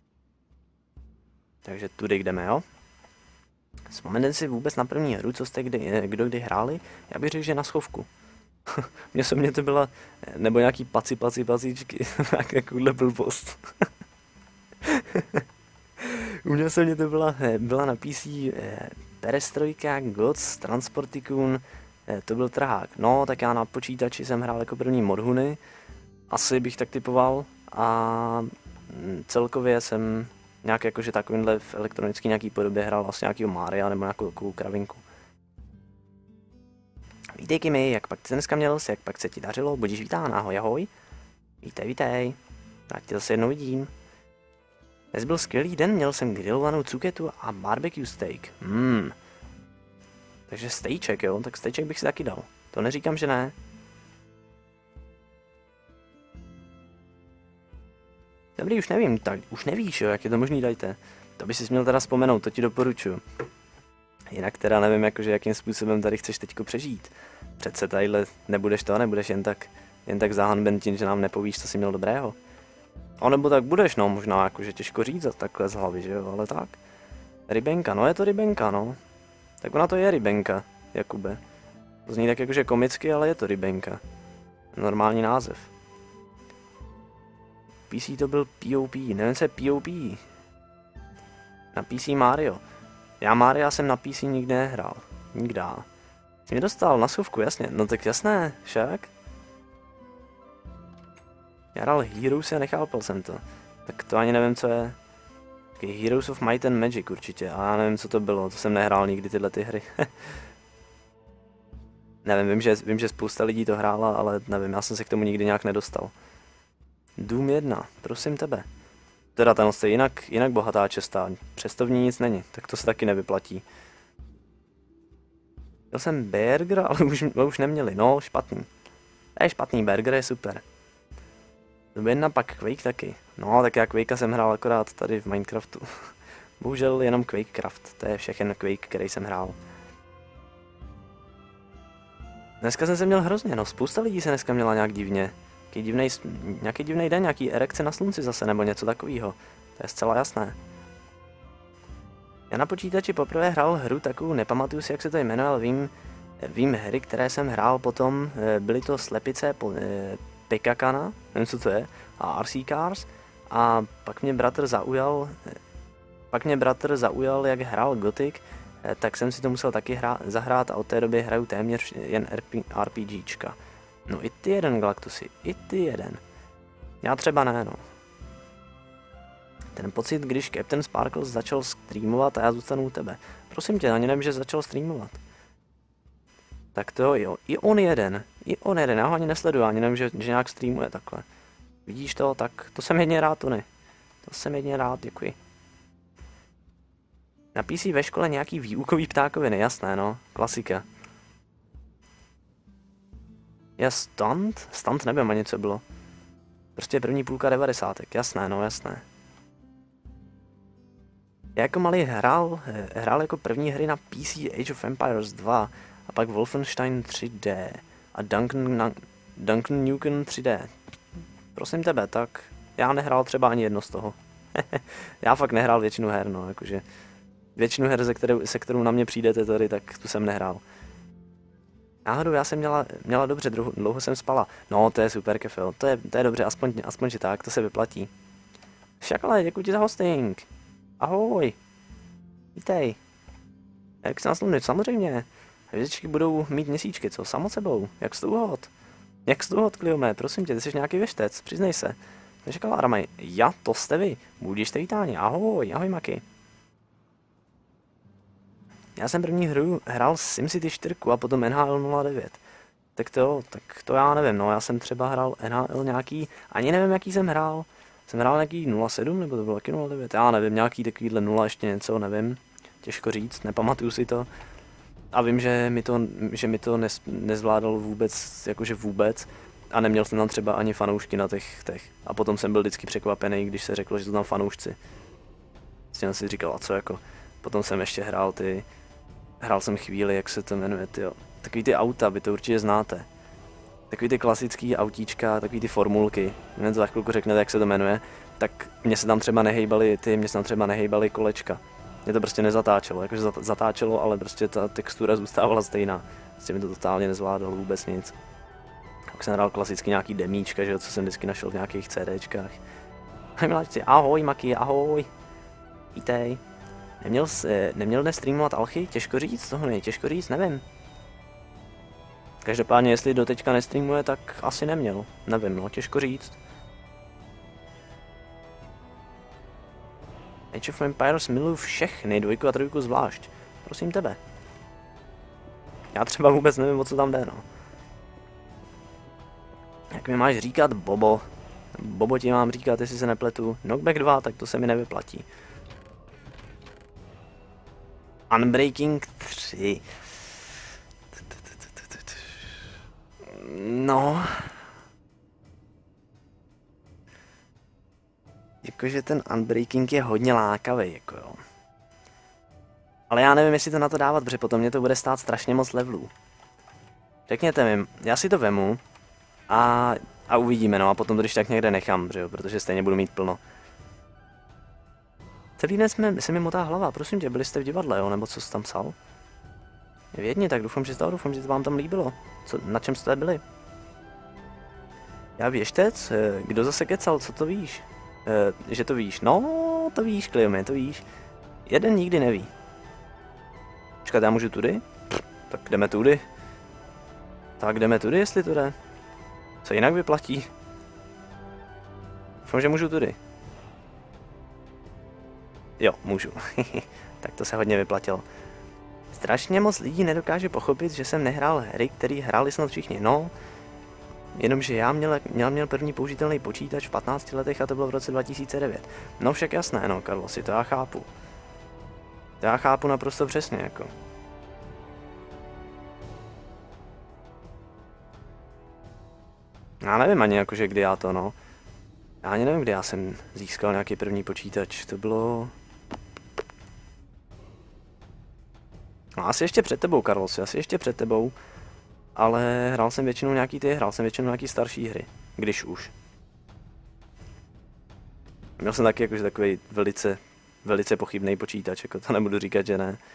Takže tudy jdeme, jo? Vzpomeňte si vůbec na první hru, co jste kdy, kdo kdy hráli? Já bych řekl, že na schovku. Mně se mě to byla, nebo nějaký paci, paci, pacičky, tak takovouhle blbost. U mě se mě to byla, byla na P C Perestrojka, Gods, Transport Tycoon, to byl trhák. No, tak já na počítači jsem hrál jako první Modhuny, asi bych tak typoval, a celkově jsem nějak jakože takovýmhle v elektronické nějaký podobě hrál vlastně nějakýho Mária nebo nějakou takovou kravinku. Vítej Kimi, jak pak ty dneska měl, jak pak se ti dařilo, budíš vítán, ahoj, ahoj. Vítej, vítej, já tě zase jednou vidím. Dnes byl skvělý den, měl jsem grillovanou cuketu a barbecue steak. Hmm. Takže stejček, jo, tak stejček bych si taky dal. To neříkám, že ne. Dobrý, už nevím, tak už nevíš, jo, jak je to možný, dajte. To by si měl teda vzpomenout, to ti doporučuji. Jinak teda nevím, jakože jakým způsobem tady chceš teďko přežít. Přece tadyhle nebudeš to, nebudeš jen tak, jen tak zahanben tím, že nám nepovíš, co jsi měl dobrého. A nebo tak budeš, no, možná jakože těžko říct takhle z hlavy, že jo, ale tak. Rybenka, no je to rybenka, no. Tak ona to je rybenka, Jakube. To zní tak jakože komicky, ale je to rybenka. Normální název. P C to byl P O P, nevím, co je P O P. Na P C Mario. Já Maria jsem na P C nikdy nehrál. Nikdá. Jsi mě dostal na schovku, jasně. No tak jasné, však. Já hrál Heroes a nechápal jsem to. Tak to ani nevím, co je. Okay, Heroes of Might and Magic určitě. A já nevím, co to bylo. To jsem nehrál nikdy tyhle ty hry. Nevím, vím že, vím, že spousta lidí to hrála, ale nevím, já jsem se k tomu nikdy nějak nedostal. Doom jedna, prosím tebe. Teda ten je jinak, jinak bohatá čestá, přesto v ní nic není, tak to se taky nevyplatí. Měl jsem burger, ale už, už neměli, no špatný. Je špatný, burger je super. Doby jedna pak Quake taky. No, tak já Quakea jsem hrál akorát tady v Minecraftu. Bohužel jenom Quakecraft, to je všechen Quake, který jsem hrál. Dneska jsem se měl hrozně, no spousta lidí se dneska měla nějak divně. Nějaký divnej, nějaký divnej den, nějaký erekce na slunci zase, nebo něco takového. To je zcela jasné. Já na počítači poprvé hrál hru takovou, nepamatuju si, jak se to jmenuje, ale vím, vím hry, které jsem hrál potom, byly to Slepice, Pikakana, nevím, co to je, a R C Cars, a pak mě bratr zaujal, pak mě bratr zaujal, jak hrál Gothic, tak jsem si to musel taky hrát, zahrát a od té doby hraju téměř jen RPGčka. No i ty jeden, Galactusi, i ty jeden. Já třeba ne, no. Ten pocit, když Captain Sparkles začal streamovat a já zůstanu u tebe. Prosím tě, ani nevím, že začal streamovat. Tak to jo, i on jeden, i on jeden, já ho ani nesleduju, ani nevím, že, že nějak streamuje takhle. Vidíš to? Tak to jsem jedně rád, Tony. To jsem jedně rád, děkuji. Na P C ve škole nějaký výukový ptákoviny, jasné, no. Klasika. Já stunt? Stunt nevím ani co bylo. Prostě první půlka devadesátek, jasné, no jasné. Já jako malý hrál, hrál jako první hry na P C Age of Empires dva a pak Wolfenstein tři D a Duncan, Duncan Nukem tři D. Prosím tebe, tak já nehrál třeba ani jedno z toho. Já fakt nehrál většinu her, no, jakože většinu her, se kterou, se kterou na mě přijdete tady, tak tu jsem nehrál. Náhodou já jsem měla, měla dobře, dlouho, dlouho jsem spala. No, to je super, Kefil, to je, to je dobře, aspoň, aspoň že tak, to se vyplatí. Však ale, děkuji ti za hosting. Ahoj. Vítej. Jak se naslunit, samozřejmě. Hvězdičky budou mít měsíčky, co? Samo sebou. Jak stůhod? Jak stůhod, Kliome, prosím tě, ty jsi nějaký věštec, přiznej se. Nečekala Aramaj. Já, to jste vy. Budište vítáni. Ahoj, ahoj Maki. Já jsem první hru hrál SimCity čtyři a potom N H L nula devět. Tak to, tak to já nevím, no, já jsem třeba hrál N H L nějaký, ani nevím jaký jsem hrál. Jsem hrál nějaký nula sedm, nebo to bylo taky nula devět, já nevím, nějaký takovýhle nula ještě něco, nevím. Těžko říct, nepamatuju si to. A vím, že mi to, že mi to nez, nezvládalo vůbec, jakože vůbec. A neměl jsem tam třeba ani fanoušky na těch, těch. A potom jsem byl vždycky překvapený, když se řeklo, že jsou tam fanoušci. S tím si říkal, a co jako. Potom jsem ještě hrál ty, hrál jsem chvíli, jak se to jmenuje, tyjo. Takový ty auta, vy to určitě znáte. Takový ty klasický autíčka, takový ty formulky, jen to za chvilku řeknete, jak se to jmenuje, tak mně se tam třeba nehejbaly ty, mně se tam třeba nehejbaly kolečka. Mě to prostě nezatáčelo, jakože zatáčelo, ale prostě ta textura zůstávala stejná. Prostě mi to totálně nezvládalo vůbec nic. Tak jsem hrál klasicky nějaký demíčka, že jo, co jsem vždycky našel v nějakých CDčkách. Hej miláčci, ahoj Maki, ahoj. Vítej. Neměl, neměl dnes streamovat Alchy? Těžko říct, toho nej, těžko říct, nevím. Každopádně, jestli doteďka nestreamuje, tak asi neměl. Nevím, no, těžko říct. Age of Empires miluji všechny, dvojku a trojku zvlášť. Prosím tebe. Já třeba vůbec nevím, o co tam jde, no. Jak mi máš říkat, Bobo? Bobo ti mám říkat, jestli se nepletu. Knockback dva, tak to se mi nevyplatí. Unbreaking tři. No. Jakože ten Unbreaking je hodně lákavý, jako jo. Ale já nevím, jestli to na to dávat, protože potom mě to bude stát strašně moc levelů. Řekněte mi, já si to vemu a, a uvidíme, no a potom to když tak někde nechám, jo, protože stejně budu mít plno. Celý den jsme, se mi motá hlava, prosím tě, byli jste v divadle, jo, nebo co jsi tam psal? Vědně, tak doufám, že to, doufám, že to vám tam líbilo. Co, na čem jste byli? Já věštec? Kdo zase kecal, co to víš? E, že to víš? No, to víš, Kliome, to víš. Jeden nikdy neví. Počkat, já můžu tudy? Tak jdeme tudy. Tak jdeme tudy, jestli to jde. Co jinak vyplatí? Doufám, že můžu tudy. Jo, můžu. Tak to se hodně vyplatilo. Strašně moc lidí nedokáže pochopit, že jsem nehrál hry, které hráli snad všichni. No, jenomže já měl, měl, měl první použitelný počítač v patnácti letech a to bylo v roce dva tisíce devět. No však jasné, no, Karlosi, to já chápu. To já chápu naprosto přesně, jako. Já nevím ani jakože kdy já to, no. Já ani nevím, kdy já jsem získal nějaký první počítač, to bylo... No asi ještě před tebou, Carlos, asi ještě před tebou. Ale hrál jsem většinou nějaký ty, hrál jsem většinou nějaký starší hry, když už. Měl jsem taky jakože takový velice, velice pochybný počítač, jako to nebudu říkat, že ne.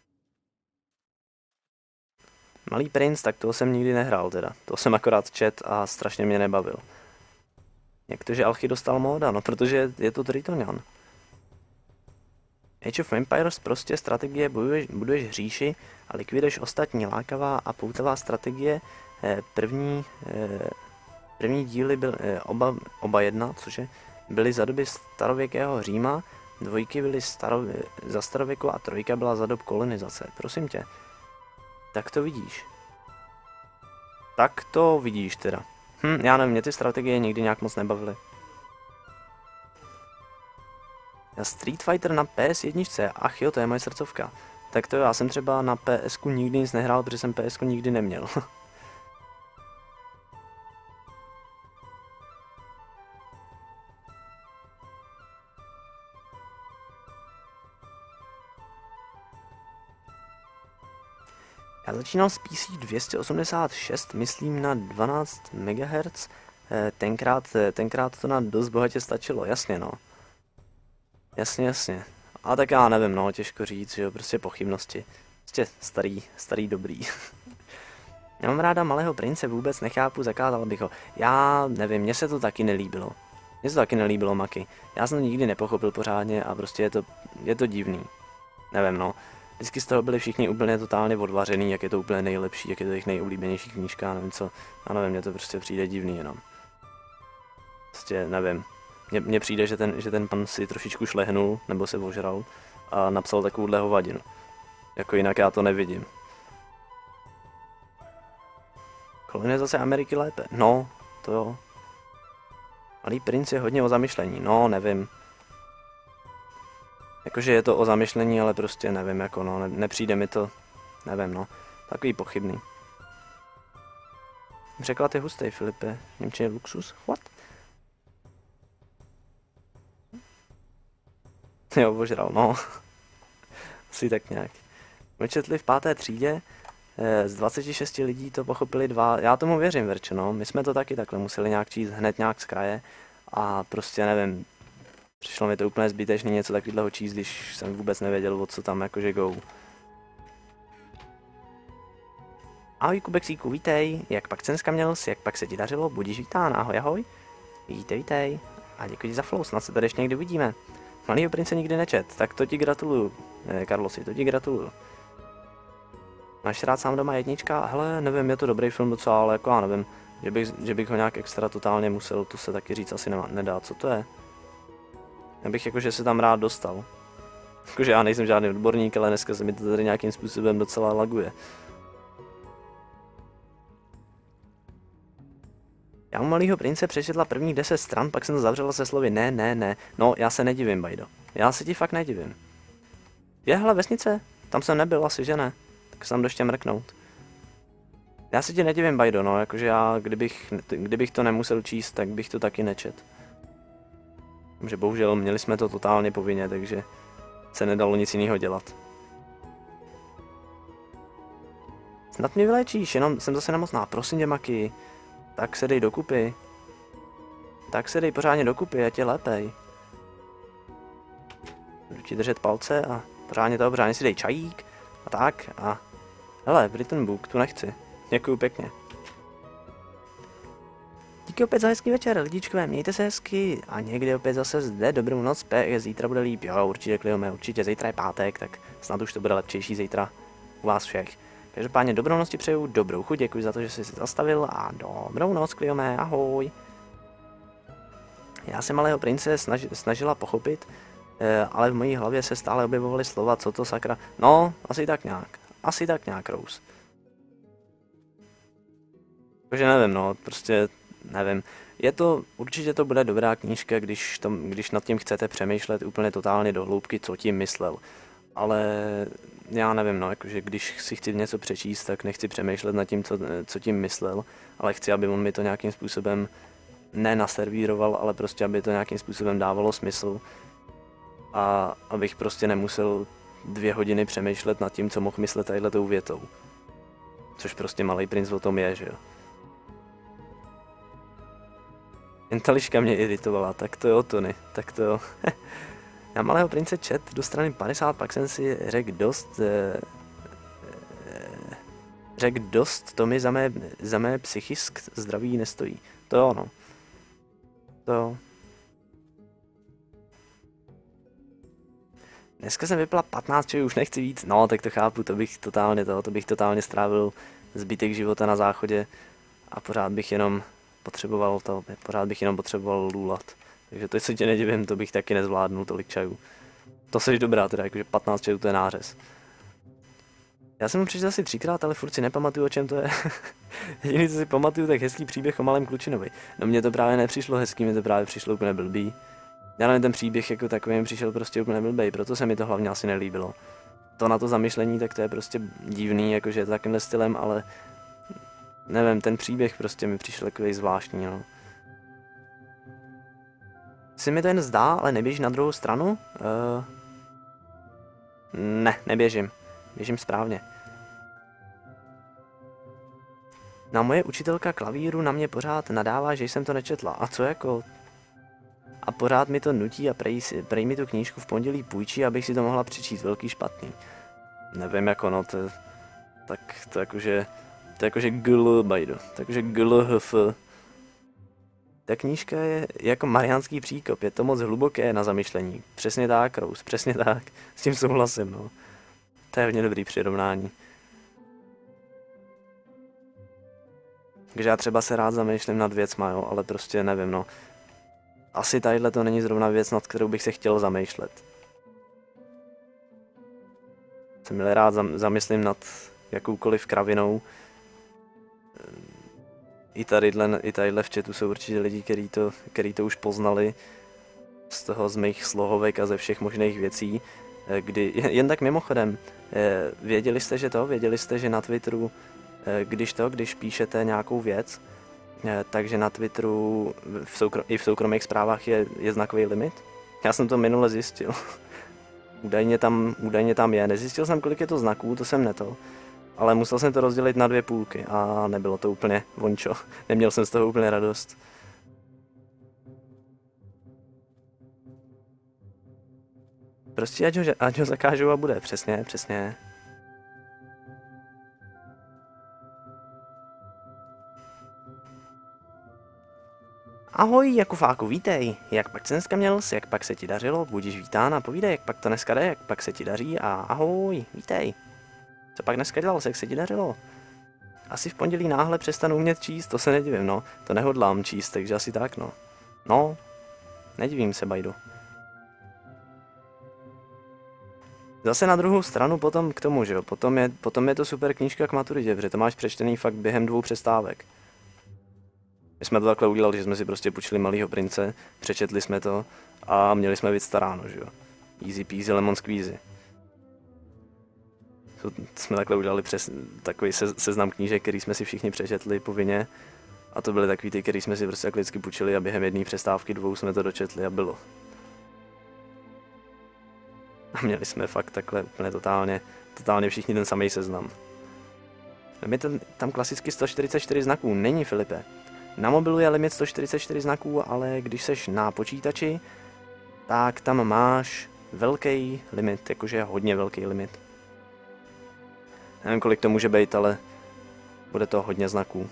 Malý princ, tak toho jsem nikdy nehrál teda, to jsem akorát čet a strašně mě nebavil. Jak to, že Alchy dostal móda, no protože je to Tritonian. Age of Empires prostě strategie, bojuješ, buduješ hříši a likviduješ ostatní. Lákavá a poutavá strategie. První, první díly byly oba, oba jedna, cože byly za doby starověkého Říma, dvojky byly staro, za starověku a trojka byla za dob kolonizace. Prosím tě. Tak to vidíš. Tak to vidíš teda. Hm, já nevím, mě ty strategie nikdy nějak moc nebavily. Street Fighter na P S jedna, ach jo, to je moje srdcovka. Tak to já jsem třeba na PSku nikdy nic nehrál, protože jsem PSku nikdy neměl. Já začínal s P C dvě stě osmdesát šest, myslím na dvanáct megahertzů. Tenkrát, tenkrát to na dost bohatě stačilo, jasně no. Jasně, jasně. A tak já nevím, no, těžko říct, že jo, prostě pochybnosti. Prostě starý, starý dobrý. Já mám ráda Malého prince, vůbec nechápu, zakázal bych ho. Já nevím, mně se to taky nelíbilo. Mně se to taky nelíbilo, Maki. Já jsem to nikdy nepochopil pořádně a prostě je to, je to divný. Nevím, no. Vždycky z toho byli všichni úplně totálně odvařený, jak je to úplně nejlepší, jak je to jejich nejoblíbenější knížka, nevím co. Já nevím, mně to prostě přijde divný jenom. Prostě nevím. Mně přijde, že ten, že ten pan si trošičku šlehnul, nebo se ožral a napsal takovouhle hovadinu. Jako jinak já to nevidím. Kolonizace Ameriky lépe. No, to jo. Malý princ je hodně o zamyšlení. No, nevím. Jakože je to o zamyšlení, ale prostě nevím, jako no, ne, nepřijde mi to, nevím, no. Takový pochybný. Překlad je hustý, Filipe. Němčina luxus? What? Jo, ožral, no. Asi tak nějak. My četli v páté třídě, z dvaceti šesti lidí to pochopili dva. Já tomu věřím, Verče, no. My jsme to taky takhle museli nějak číst hned nějak z kraje. A prostě nevím, přišlo mi to úplně zbytečný něco takového číst, když jsem vůbec nevěděl, o co tam jakože go. Ahoj Kubexíku, vítej, jak pak dneska měl jsi, jak pak se ti dařilo, budíš vítán, ahoj ahoj. Vítej, vítej. A děkuji za flow, snad se tady ještě někdy uvidíme. Malýho prince nikdy nečet, tak to ti gratuluju, eh, Karlosi, to ti gratuluju. Máš rád Sám doma jednička? Hele, nevím, je to dobrý film docela, ale jako já nevím, že bych, že bych ho nějak extra totálně musel, to se taky říct asi nemá, nedá, co to je? Já bych jakože se tam rád dostal. Jakože já nejsem žádný odborník, ale dneska se mi to tady nějakým způsobem docela laguje. Já u Malýho prince přečetla prvních deset stran, pak jsem to zavřela se slovy ne, ne, ne. No, já se nedivím, Bajdo. Já se ti fakt nedivím. Je, hele, vesnice? Tam jsem nebyl, asi že ne. Tak se tam doště mrknout. Já se ti nedivím, Bajdo, no, jakože já, kdybych, kdybych to nemusel číst, tak bych to taky nečet. Že bohužel měli jsme to totálně povinně, takže se nedalo nic jiného dělat. Snad mě vyléčíš, jenom jsem zase nemocná, prosím tě, Maki. Tak se dej dokupy. Tak se dej pořádně dokupy, ať tě lepej. Budu ti držet palce a pořádně toho, pořádně si dej čajík. A tak a... Hele, Britain Book, tu nechci. Děkuju pěkně. Díky opět za hezký večer, lidičkové, mějte se hezky a někdy opět zase zde, dobrou noc, P, zítra bude líp, jo, určitě Kliome, určitě, zítra je pátek, tak snad už to bude lepšejší zítra u vás všech. Každopádně dobrou noc ti přeju, dobrou chuť, děkuji za to, že jsi se zastavil a dobrou noc, Kliome, ahoj. Já jsem Malého prince snaž, snažila pochopit, eh, ale v mojí hlavě se stále objevovaly slova, co to sakra, no, asi tak nějak, asi tak nějak, Rose. Takže nevím, no, prostě nevím. Je to, určitě to bude dobrá knížka, když, to, když nad tím chcete přemýšlet úplně totálně do hloubky, co tím myslel. Ale já nevím, no, jakože když si chci něco přečíst, tak nechci přemýšlet nad tím, co, co tím myslel, ale chci, aby on mi to nějakým způsobem ne naservíroval, ale prostě, aby to nějakým způsobem dávalo smysl. A abych prostě nemusel dvě hodiny přemýšlet nad tím, co mohl myslet tadyhletou větou. Což prostě Malý princ o tom je, že jo. Jen ta liška mě iritovala, tak to jo, Tony, tak to jo. Já Malého prince čet do strany padesát, pak jsem si řekl dost, eh, eh, řekl dost, to mi za mé, za mé psychisk zdraví nestojí. To jo, no. To jo. Dneska jsem vypila patnáct čajů, už nechci víc, no, tak to chápu, to bych totálně to, to bych totálně strávil zbytek života na záchodě a pořád bych jenom potřeboval to, pořád bych jenom potřeboval lůlat. Takže to, se tě nedivím, to bych taky nezvládnul tolik čajů. To seš dobrá teda, jakože patnáct čajů to je nářez. Já jsem ho přečetl asi třikrát, ale furt si nepamatuju, o čem to je. Jediný, co si pamatuju, tak hezký příběh o malém klučinovi. No mně to právě nepřišlo hezký, mně to právě přišlo úplně blbý. Já nevím, ten příběh jako takový mi přišel prostě úplně blbý, proto se mi to hlavně asi nelíbilo. To na to zamyšlení, tak to je prostě divný, jakože je to takovýmhle stylem, ale nevím, ten příběh prostě mi přišel takový zvláštní, no. Si mi to jen zdá, ale neběží na druhou stranu? Uh... Ne, neběžím. Běžím správně. Na moje učitelka klavíru na mě pořád nadává, že jsem to nečetla. A co jako? A pořád mi to nutí a prej, si, prej mi tu knížku v pondělí půjčí, abych si to mohla přečíst, velký špatný. Nevím jako no, to, tak to jakože, to jakože gl, bajdo, takže glhf. Ta knížka je jako mariánský příkop, je to moc hluboké na zamyšlení. Přesně tak, Rose, přesně tak, s tím souhlasím, no. To je hodně dobrý přirovnání. Takže já třeba se rád zamýšlím nad věcma, jo, ale prostě nevím, no. Asi tadyhle to není zrovna věc, nad kterou bych se chtěl zamýšlet. Se milé rád zamyslím nad jakoukoliv kravinou. I tadyhle, i tadyhle v chatu jsou určitě lidi, kteří to, který to už poznali z toho, z mých slohovek a ze všech možných věcí. Kdy, jen tak mimochodem, věděli jste, že to? Věděli jste, že na Twitteru, když to, když píšete nějakou věc, takže na Twitteru v soukro, i v soukromých zprávách je, je znakový limit? Já jsem to minule zjistil. Údajně tam, údajně tam je. Nezjistil jsem, kolik je to znaků, to jsem neto. Ale musel jsem to rozdělit na dvě půlky a nebylo to úplně vončo. Neměl jsem z toho úplně radost. Prostě ať ho, ať ho zakážou a bude, přesně, přesně. Ahoj, Jakufáku, vítej. Jak pak se dneska měl, jak pak se ti dařilo, budíš vítán a povídej, jak pak to dneska jde, jak pak se ti daří a ahoj, vítej. Co pak dneska dělal, jak se ti dařilo? Asi v pondělí náhle přestanu umět číst, to se nedivím, no. To nehodlám číst, takže asi tak, no. No, nedivím se, bajdu. Zase na druhou stranu potom k tomu, že jo, potom je, potom je to super knížka k maturitě, protože to máš přečtený fakt během dvou přestávek. My jsme to takhle udělali, že jsme si prostě půjčili Malýho prince, přečetli jsme to a měli jsme vystaráno, že jo. Easy peasy lemon squeezy. To jsme takhle udělali přes takový se, seznam knížek, který jsme si všichni přečetli povinně. A to byly takový ty, který jsme si prostě takhle vždycky půjčili a během jedné přestávky dvou jsme to dočetli a bylo. A měli jsme fakt takhle úplně totálně, totálně všichni ten samý seznam. Je ten, tam klasicky sto čtyřicet čtyři znaků, není, Filipe. Na mobilu je limit sto čtyřicet čtyři znaků, ale když seš na počítači, tak tam máš velký limit, jakože hodně velký limit. Nevím, kolik to může být, ale bude to hodně znaků.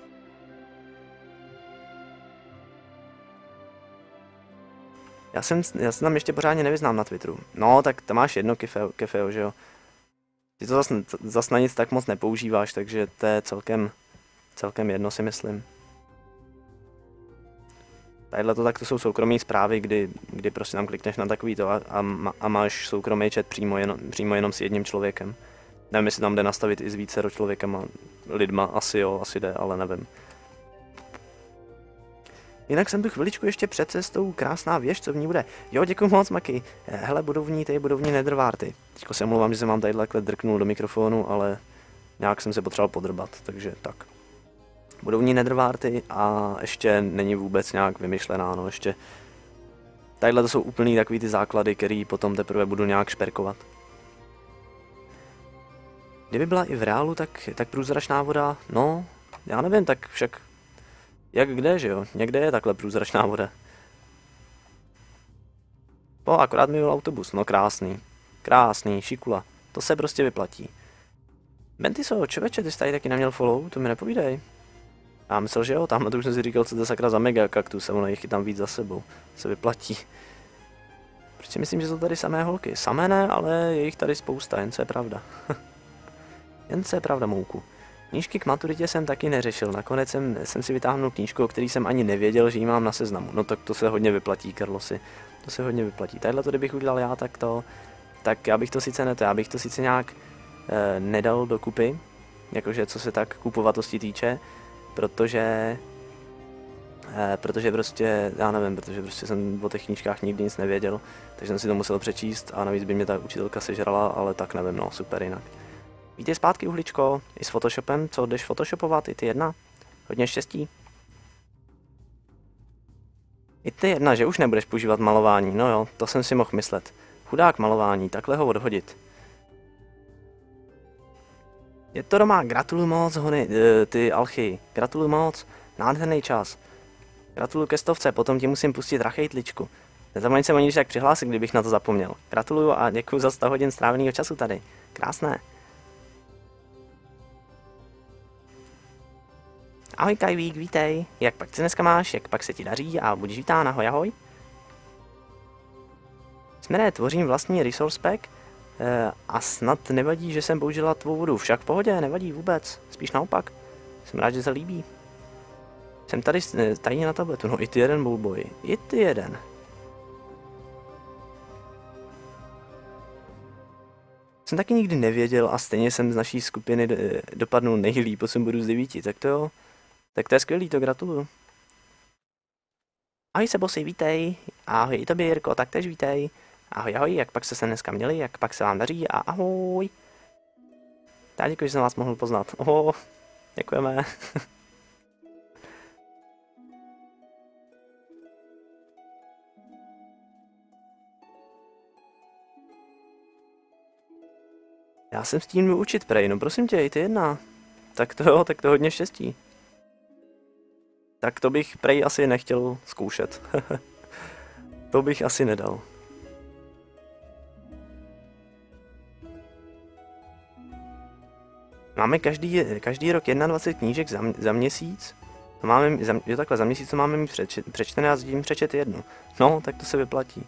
Já jsem, já jsem tam ještě pořádně nevyznám na Twitteru. No, tak tam máš jedno kefeo, kefeo, že jo. Ty to zas, zas na nic tak moc nepoužíváš, takže to je celkem, celkem jedno, si myslím. Tadyhle to tak to jsou soukromé zprávy, kdy, kdy prostě tam klikneš na takový to a, a, a máš soukromý chat přímo, jen, přímo jenom s jedním člověkem. Nevím, jestli tam jde nastavit i s vícero člověkama, lidma, asi jo, asi jde, ale nevím. Jinak jsem tu chviličku ještě před cestou, krásná věž, co v ní bude. Jo, děkuji moc, Maki. Hele, budou v ní ty, budou v ní Netherwarty. Teďko se omlouvám, že jsem vám tadyhle takhle drknul do mikrofonu, ale nějak jsem se potřeboval podrbat, takže tak. Budou v ní Netherwarty a ještě není vůbec nějak vymyšlená, no ještě. Tadyhle to jsou úplný takový ty základy, který potom teprve budu nějak šperkovat. Kdyby byla i v reálu, tak, tak průzračná voda, no, já nevím, tak však jak kde, že jo, někde je takhle průzračná voda. Po, akorát mi byl autobus, no krásný, krásný, šikula, to se prostě vyplatí. Bentiso, čověče, ty jsi tady taky neměl follow, to mi nepovídej. Já myslel, že jo, tamhle to už jsem si říkal, co to sakra za mega kaktus, a ono jich tam víc za sebou, se vyplatí. Proč si myslím, že jsou tady samé holky? Samé ne, ale je jich tady spousta, jen co je pravda. Jen co je pravda, mouku. Knížky k maturitě jsem taky neřešil, nakonec jsem, jsem si vytáhnul knížku, o který jsem ani nevěděl, že ji mám na seznamu. No tak to se hodně vyplatí, Karlosi, to se hodně vyplatí. Tadyhle to, kdybych udělal já, tak to, tak já bych to sice ne to, já bych to sice nějak e, nedal dokupy, jakože co se tak kupovatosti týče, protože e, protože prostě, já nevím, protože prostě jsem o těch knížkách nikdy nic nevěděl, takže jsem si to musel přečíst a navíc by mě ta učitelka sežrala, ale tak nevím, no, super jinak. Vítej zpátky, Uhličko, i s Photoshopem, co jdeš photoshopovat, i ty jedna? Hodně štěstí. I ty jedna, že už nebudeš používat malování, no jo, to jsem si mohl myslet. Chudák malování, takhle ho odhodit. Je to doma, gratuluju moc, hony, ty alchy, gratuluju moc, nádherný čas. Gratuluju ke stovce, potom ti musím pustit rachejtličku. Nezapomeň se o ní tak přihlásit, kdybych na to zapomněl. Gratuluju a děkuji za sto hodin stráveného času tady. Krásné. Ahoj Kajvík, vítej. Jak pak se dneska máš, jak pak se ti daří a budeš vítán, ahoj ahoj. Smere, tvořím vlastní resource pack e, a snad nevadí, že jsem použila tvou vodu. Však v pohodě, nevadí vůbec, spíš naopak. Jsem rád, že se líbí. Jsem tady tajně na tabletu, no i ty jeden bulboj, i ty jeden. Jsem taky nikdy nevěděl a stejně jsem z naší skupiny dopadnul nejlíp, osm bodů z devíti, tak to jo. Tak to je skvělý, to gratuluju. Ahoj Sebosy, vítej. Ahoj i tobě Jirko, taktéž vítej. Ahoj, ahoj, jak pak jste se dneska měli, jak pak se vám daří a ahoj. Tak děkuji, že jsem vás mohl poznat. Oho, děkujeme. Já jsem s tím učit prej, no prosím tě, i ty jedna. Tak to jo, tak to hodně štěstí. Tak to bych prej asi nechtěl zkoušet. To bych asi nedal. Máme každý, každý rok dvacet jedna knížek za, za měsíc. Máme, za, jo, takhle, za měsíc to máme mít přečet, přečtené a zatím přečet jedno. No, tak to se vyplatí.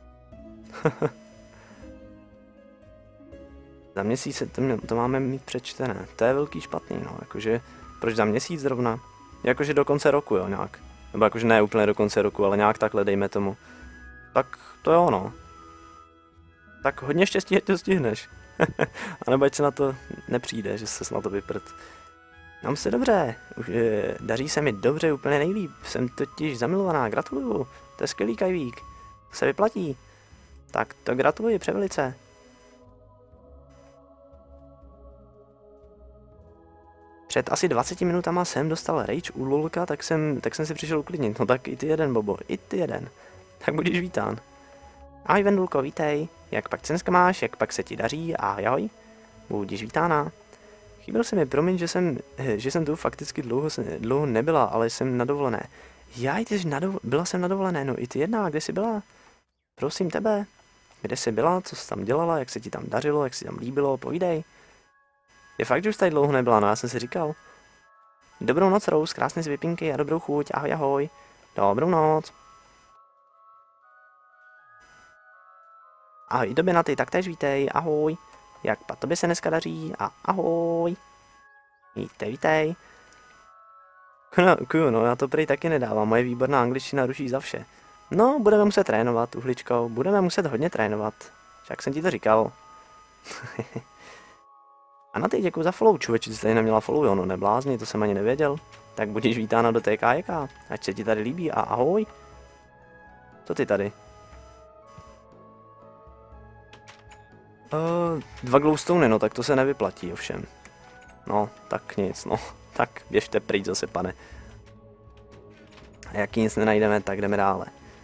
Za měsíc to, to máme mít přečtené. To je velký špatný, no, jakože, proč za měsíc zrovna? Jakože do konce roku, jo, nějak. Nebo jakože ne úplně do konce roku, ale nějak takhle, dejme tomu. Tak to jo, no. Tak hodně štěstí, že to stihneš. A nebo ať se na to nepřijde, že se na to vyprt. Mám se dobře, už, e, daří se mi dobře, úplně nejlíp. Jsem totiž zamilovaná, gratuluju. To je skvělý Kajvík. To se vyplatí. Tak to gratuluji převelice. Před asi dvaceti minutama jsem dostal rage u Lulka, tak jsem, tak jsem si přišel uklidnit. No tak i ty jeden, Bobo, i ty jeden. Tak budeš vítán. Ahoj Vendulko, vítej. Jak pak se dneska máš, jak pak se ti daří, ahoj ahoj. Budeš vítána. Chyběl se mi, promiň, že jsem, že jsem tu fakticky dlouho, dlouho nebyla, ale jsem na dovolené. Já, ty jsi na dov... byla jsem na dovolené, no i ty jedna, kde jsi byla? Prosím tebe, kde jsi byla, co jsi tam dělala, jak se ti tam dařilo, jak se tam líbilo, povídej. Je fakt, že už tady dlouho nebyla, no já jsem si říkal. Dobrou noc, Rose, krásné zvěpinky a dobrou chuť, ahoj ahoj. Dobrou noc. Ahoj, době na ty, taktéž vítej, ahoj. Jak pa tobě se dneska daří a ahoj. Vítej, vítej. No, kuju, no já to prý taky nedávám, moje výborná angličtina ruší za vše. No, budeme muset trénovat, Uhličko, budeme muset hodně trénovat. Jak jsem ti to říkal. A na ty děkuji za follow, čuveči, jsi tady neměla follow, jo, no neblázni, to jsem ani nevěděl. Tak budeš vítána do té K J K, ať se ti tady líbí a ahoj. Co ty tady? Uh, dva glowstone, no tak to se nevyplatí ovšem. No, tak nic, no. Tak běžte pryč zase, pane. A jak nic nenajdeme, tak jdeme dále.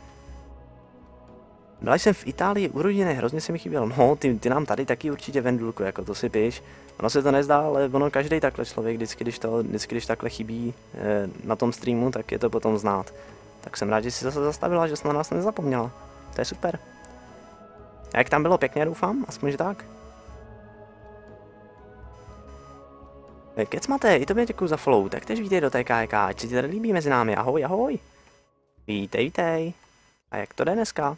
Byla jsem v Itálii u rodiny, hrozně se mi chybělo. No, ty, ty nám tady taky určitě Vendulku, jako to si píš. Ono se to nezdá, ale ono každý takhle člověk, vždycky když, to, vždycky, když takhle chybí eh, na tom streamu, tak je to potom znát. Tak jsem rád, že jsi zase zastavila, že jsi na nás nezapomněla. To je super. A jak tam bylo pěkně, doufám, aspoň že tak. Kecmate, i tobě děkuji za follow, tak tež vítej do té K J K, ať se ti tady líbí mezi námi, ahoj, ahoj. Vítej, vítej. A jak to jde dneska?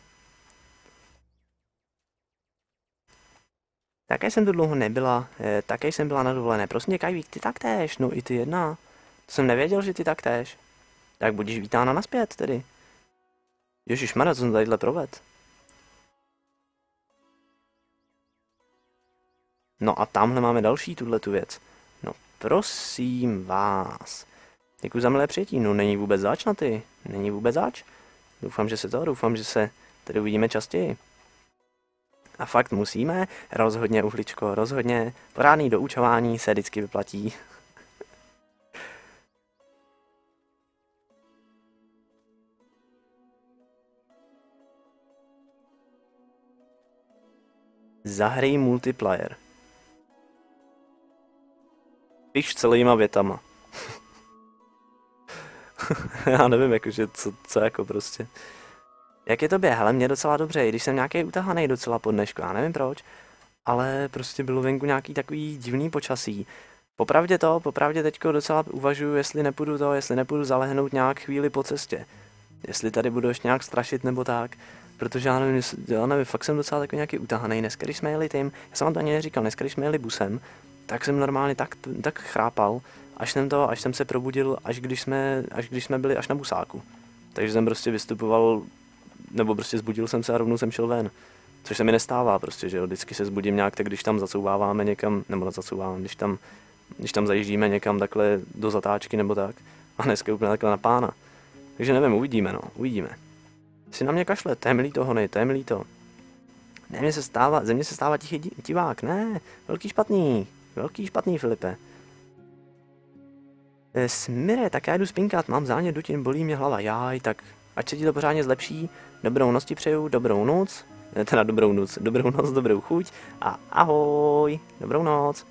Také jsem tu dlouho nebyla, eh, také jsem byla na dovolené, prosím tě Kajvík, ty taktéž, no i ty jedna. To jsem nevěděl, že ty taktéž. Tak budeš vítána naspět tedy. Ježišmarja, co jsem tadyhle proved. No a tamhle máme další tuhle tu věc. No prosím vás. Děkuji za milé přijetí. No není vůbec zač na ty. Není vůbec zač. Doufám, že se to, doufám, že se tady uvidíme častěji. A fakt musíme, rozhodně uhličko, rozhodně. Porádný doučování se vždycky vyplatí. Zahraj multiplayer. Píš celýma větama. Já nevím, jakože co, co jako prostě. Jak je to běh? Hele, mě docela dobře, i když jsem nějaký utahanej docela po dnešku, já nevím proč. Ale prostě bylo venku nějaký takový divný počasí. Popravdě to, popravdě teďko docela uvažuju, jestli nepůjdu to, jestli nepůjdu zalehnout nějak chvíli po cestě. Jestli tady budu ještě nějak strašit nebo tak. Protože já nevím, já nevím, fakt jsem docela takový nějaký utahanej. Dneska, když jsme jeli tím, já jsem vám to ani neříkal, dneska, když jsme jeli busem, tak jsem normálně tak, tak chrápal, až jsem to, až jsem se probudil, až když jsme, až když jsme byli až na busáku. Takže jsem prostě vystupoval, nebo prostě zbudil jsem se a rovnou jsem šel ven. Což se mi nestává prostě, že jo, vždycky se zbudím nějak, tak když tam zacouváváme někam, nebo zacouváváme, když tam, když tam zajíždíme někam takhle do zatáčky nebo tak. A dneska úplně takhle na pána. Takže nevím, uvidíme, no, uvidíme. Si na mě kašle, to je milý to, hony, to je milý to. Ne, mě se stává, ze mě se stává tichý divák, ne, velký špatný, velký špatný, Filipe. E, smire, tak já jdu spinkat, mám zánět dutin, bolí mě hlava, jáj, tak ať se ti to pořádně zlepší, dobrou noc ti přeju, dobrou noc, ne, teda dobrou noc, dobrou noc, dobrou chuť a ahoj, dobrou noc.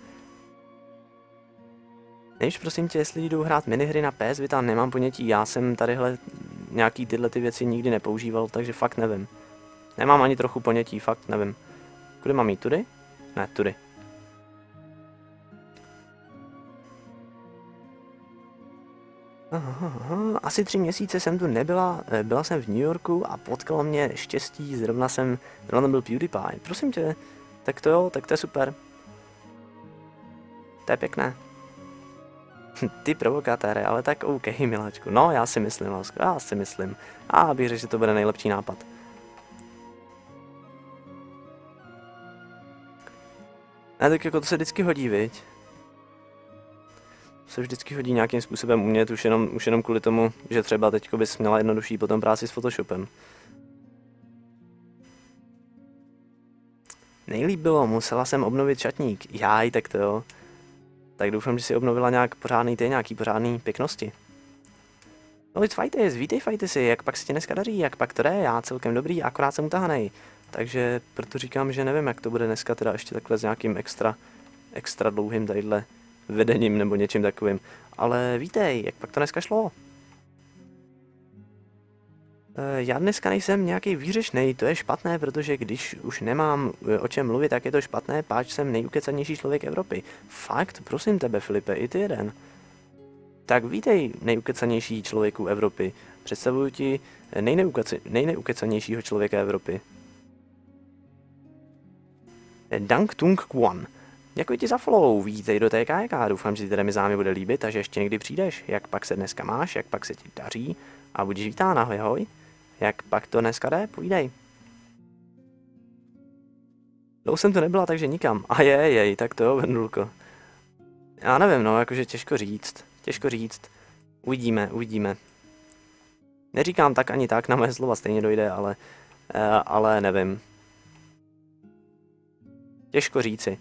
Nevíš, prosím tě, jestli jdou hrát minihry na P S Vita, nemám ponětí, já jsem tadyhle nějaký tyhle ty věci nikdy nepoužíval, takže fakt nevím. Nemám ani trochu ponětí, fakt nevím. Kudy mám jít, tudy? Ne, tudy. Aha, aha, asi tři měsíce jsem tu nebyla, byla jsem v New Yorku a potkalo mě štěstí, zrovna jsem, zrovna byl PewDiePie. Prosím tě, tak to jo, tak to je super. To je pěkné. Ty provokatéry, ale tak OK, miláčku. No, já si myslím, lásko, já si myslím. A bych řekl, že to bude nejlepší nápad. Ne, tak jako to se vždycky hodí, viď? To se vždycky hodí nějakým způsobem umět, už jenom, už jenom kvůli tomu, že třeba teďko bys měla jednodušší potom práci s Photoshopem. Nejlíp bylo, musela jsem obnovit šatník. Jáj, tak to jo. Tak doufám, že si obnovila nějak pořádný ty, nějaký pořádný pěknosti. No it's Fighties, vítej Fightiesi, jak pak se ti dneska daří, jak pak to jde, já celkem dobrý, akorát jsem utahanej. Takže proto říkám, že nevím, jak to bude dneska teda ještě takhle s nějakým extra, extra dlouhým tadyhle vedením nebo něčím takovým. Ale vítej, jak pak to dneska šlo? E, já dneska nejsem nějaký výřečnej, to je špatné, protože když už nemám o čem mluvit, tak je to špatné, páč jsem nejukecanější člověk Evropy. Fakt, prosím tebe, Filipe, i ty jeden. Tak vítej, nejukecanější člověku Evropy. Představuju ti nejneukecanějšího člověka Evropy. Dang Tung Quan. Děkuji ti za follow, vítej do T K K, doufám, že ti teda mi zámi bude líbit a že ještě někdy přijdeš. Jak pak se dneska máš, jak pak se ti daří a budeš vítán, ahoj, ahoj. Jak pak to dneska jde, půjdej. Dlouho jsem to nebyla, takže nikam. A je, jej, tak to jo, Vendulko. Já nevím, no, jakože těžko říct, těžko říct. Uvidíme, uvidíme. Neříkám tak ani tak, na moje slova stejně dojde, ale, ale nevím. Těžko říci.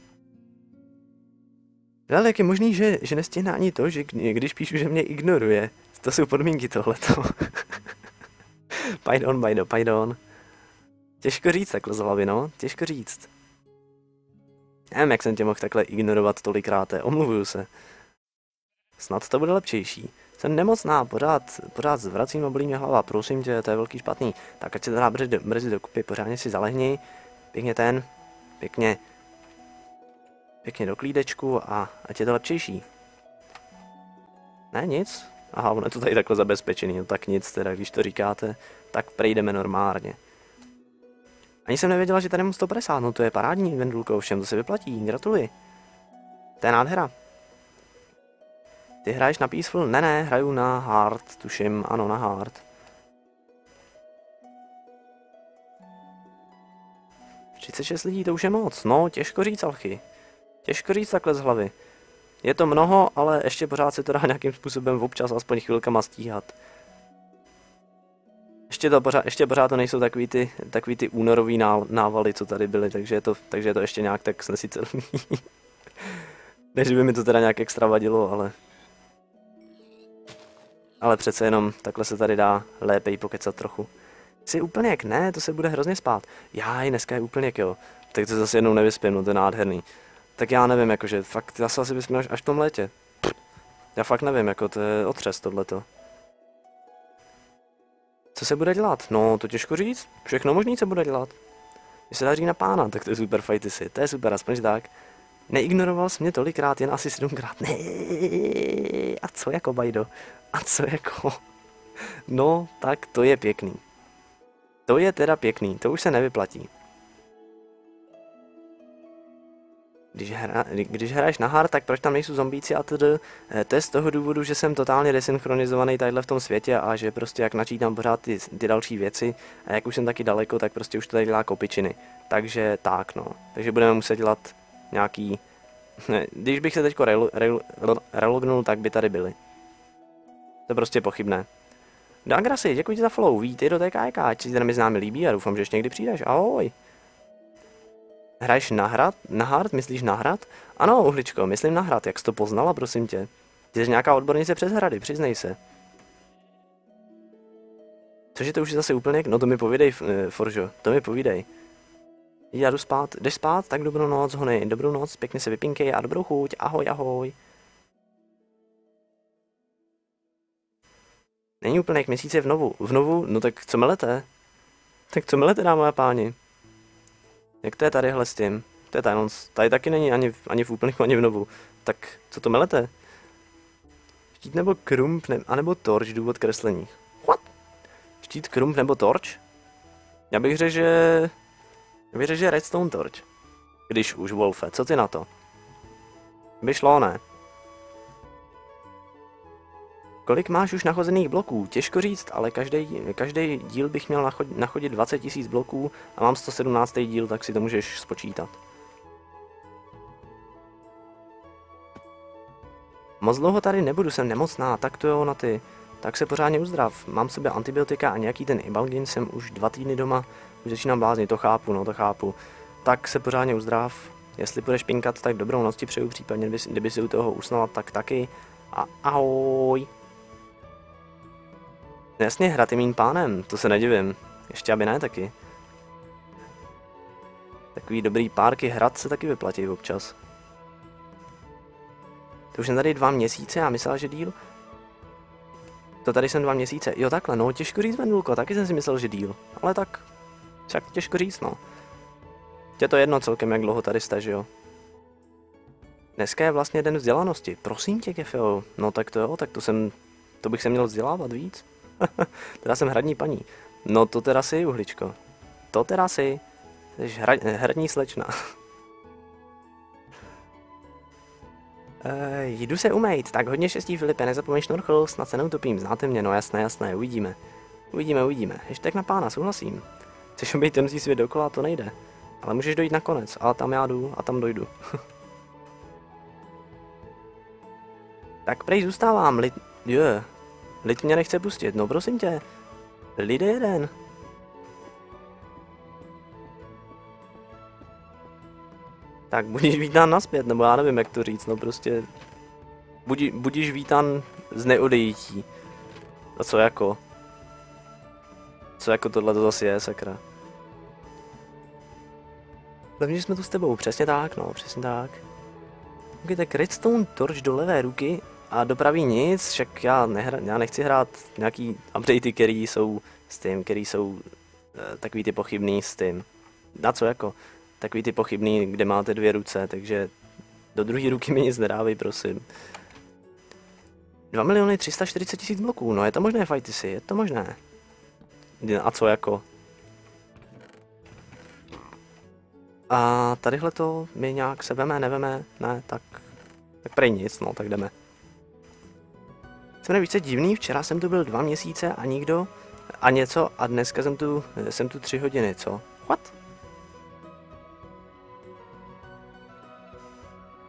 Ale jak je možný, že, že nestihne ani to, že když píšu, že mě ignoruje. To jsou podmínky tohleto. Pardon, pardon, pardon. Těžko říct takhle z hlavy, no. Těžko říct. Nevím, jak jsem tě mohl takhle ignorovat tolikrát. Omluvuju se. Snad to bude lepšejší. Jsem nemocná, pořád, pořád zvracím a bolí mě hlava. Prosím tě, to je velký špatný. Tak ať se to dá brzy, brzy dokupy, pořádně si zalehni. Pěkně ten, pěkně, pěkně do klídečku a ať je to lepšejší. Ne, nic. Aha, ono je to tady takhle zabezpečený, no tak nic teda, když to říkáte, tak prejdeme normálně. Ani jsem nevěděla, že tady mám sto padesát, no to je parádní, Vendulko, všem to se vyplatí, gratuluji. To je nádhera. Ty hraješ na Peaceful? Ne, ne, hraju na Hard, tuším, ano, na Hard. třicet šest lidí, to už je moc, no, těžko říct, alchy. Těžko říct takhle z hlavy. Je to mnoho, ale ještě pořád se to dá nějakým způsobem občas aspoň chvilkama stíhat. Ještě, to pořád, ještě pořád to nejsou takový ty, takový ty únorový návaly, co tady byly, takže je to, takže je to ještě nějak tak snesitelný. Ne, že by mi to teda nějak extra vadilo, ale... Ale přece jenom takhle se tady dá lépe pokecat trochu. Jsi úplněk? Ne, to se bude hrozně spát. Jáj, dneska je úplněk, jo. Tak to zase jednou nevyspím, no to je nádherný. Tak já nevím, jakože, fakt, já se asi vyspím až, až v tom létě. Já fakt nevím, jako to je otřes tohleto. Co se bude dělat? No, to těžko říct. Všechno možný se bude dělat. Když se daří na pána, tak to je super, fighty si. To je super, aspoň tak. Neignoroval jsi mě tolikrát, jen asi sedmkrát. Ne. A co jako, bajdo? A co jako? No, tak to je pěkný. To je teda pěkný, to už se nevyplatí. Když, hra, když hraješ na hard, tak proč tam nejsou zombíci a td. To je z toho důvodu, že jsem totálně desynchronizovaný tadyhle v tom světě a že prostě jak načítám pořád ty, ty další věci a jak už jsem taky daleko, tak prostě už to tady dělá kopičiny. Takže tak no. Takže budeme muset dělat nějaký... Ne, když bych se teďko relo, relo, relognul, tak by tady byly. To je prostě pochybné. Dangrasy, děkuji ti za follow, vítej do té K K, ať si tady mi s námi líbí a doufám, že ještě někdy přijdeš. Ahoj. Hraješ na hrad? Na hard? Myslíš na hrad? Ano, Uhličko, myslím na hrad. Jak jsi to poznala, prosím tě? Ty jsi nějaká odbornice přes hrady, přiznej se. Cože, to už je zase úplně... No to mi povídej, Foržo, to mi povídej. Já jdu spát. Jdeš spát? Tak dobrou noc, hony. Dobrou noc, pěkně se vypinkej a dobrou chuť. Ahoj, ahoj. Není úplně jak měsíce v novu. V novu? No tak co melete? Tak co melete, dámy a páni? Jak to je tadyhle s tím? To je tady, tady taky není ani, ani v úplných, ani v novu. Tak co to melete? Štít nebo krump, ne, anebo torč, důvod kreslení. What? Štít, krump nebo torč? Já bych řekl, že... Já bych řekl, že redstone torch. Když už, Wolfe, co ty na to? By šlo, ne? Kolik máš už nachozených bloků? Těžko říct, ale každý, každý díl bych měl nachodit, nachodit dvacet tisíc bloků a mám sto sedmnáctý díl, tak si to můžeš spočítat. Moc dlouho tady nebudu, jsem nemocná, tak to jo na ty. Tak se pořádně uzdrav. Mám sebe antibiotika a nějaký ten Ibalgin, jsem už dva týdny doma, už začínám bláznit, to chápu, no to chápu. Tak se pořádně uzdrav. Jestli budeš pinkat, tak dobrou noc ti přeju, případně kdyby, kdyby si u toho usnala, tak taky. A ahoj. Jasně, hra ty mým pánem, to se nedivím. Ještě aby ne taky. Takový dobrý párky hrad se taky vyplatí občas. To už jsem tady dva měsíce, já myslel, že díl. To tady jsem dva měsíce, jo takhle, no těžko říct, Vendulko, taky jsem si myslel, že díl. Ale tak, však těžko říct, no. Je to jedno celkem, jak dlouho tady jste, že jo. Dneska je vlastně den vzdělanosti, prosím tě, Kefeo. No tak to jo, tak to jsem, to bych se měl vzdělávat víc. Teda jsem hradní paní. No to teda si, Uhličko. To teda si. Jsi hra, hradní slečna. e, jdu se umejt. Tak hodně štěstí, Filipe, nezapomeň šnorchl, snad se neutopím, znáte mě, no jasné, jasné, uvidíme. Uvidíme, uvidíme. Ještě na pána, souhlasím. Chceš obejít ten svět dokola, to nejde. Ale můžeš dojít nakonec, ale tam já jdu a tam dojdu. Tak prej zůstávám, lid... Jo. Lid mě nechce pustit, no prosím tě. Lid je jeden. Tak budíš vítán naspět, nebo já nevím, jak to říct, no prostě... Budí, budíš vítán z neodejítí. A co jako? Co jako tohle to zase je, sakra? Hlavně, že jsme tu s tebou, přesně tak, no, přesně tak. Ok, tak redstone torch do levé ruky a do pravý nic, však já, nehra, já nechci hrát nějaký updatey, který jsou s tím, který jsou e, takový ty pochybný s tím. Na co jako? Takový ty pochybný, kde máte dvě ruce, takže do druhé ruky mi nic nedávej, prosím. dva miliony tři sta čtyřicet tisíc bloků, no je to možné, fighty si, je to možné. A co jako? A tadyhle to my nějak se veme, neveme, ne, tak, tak prej nic, no, tak jdeme. Jsem více divný, včera jsem tu byl dva měsíce a nikdo a něco a dneska jsem tu, jsem tu tři hodiny, co? What?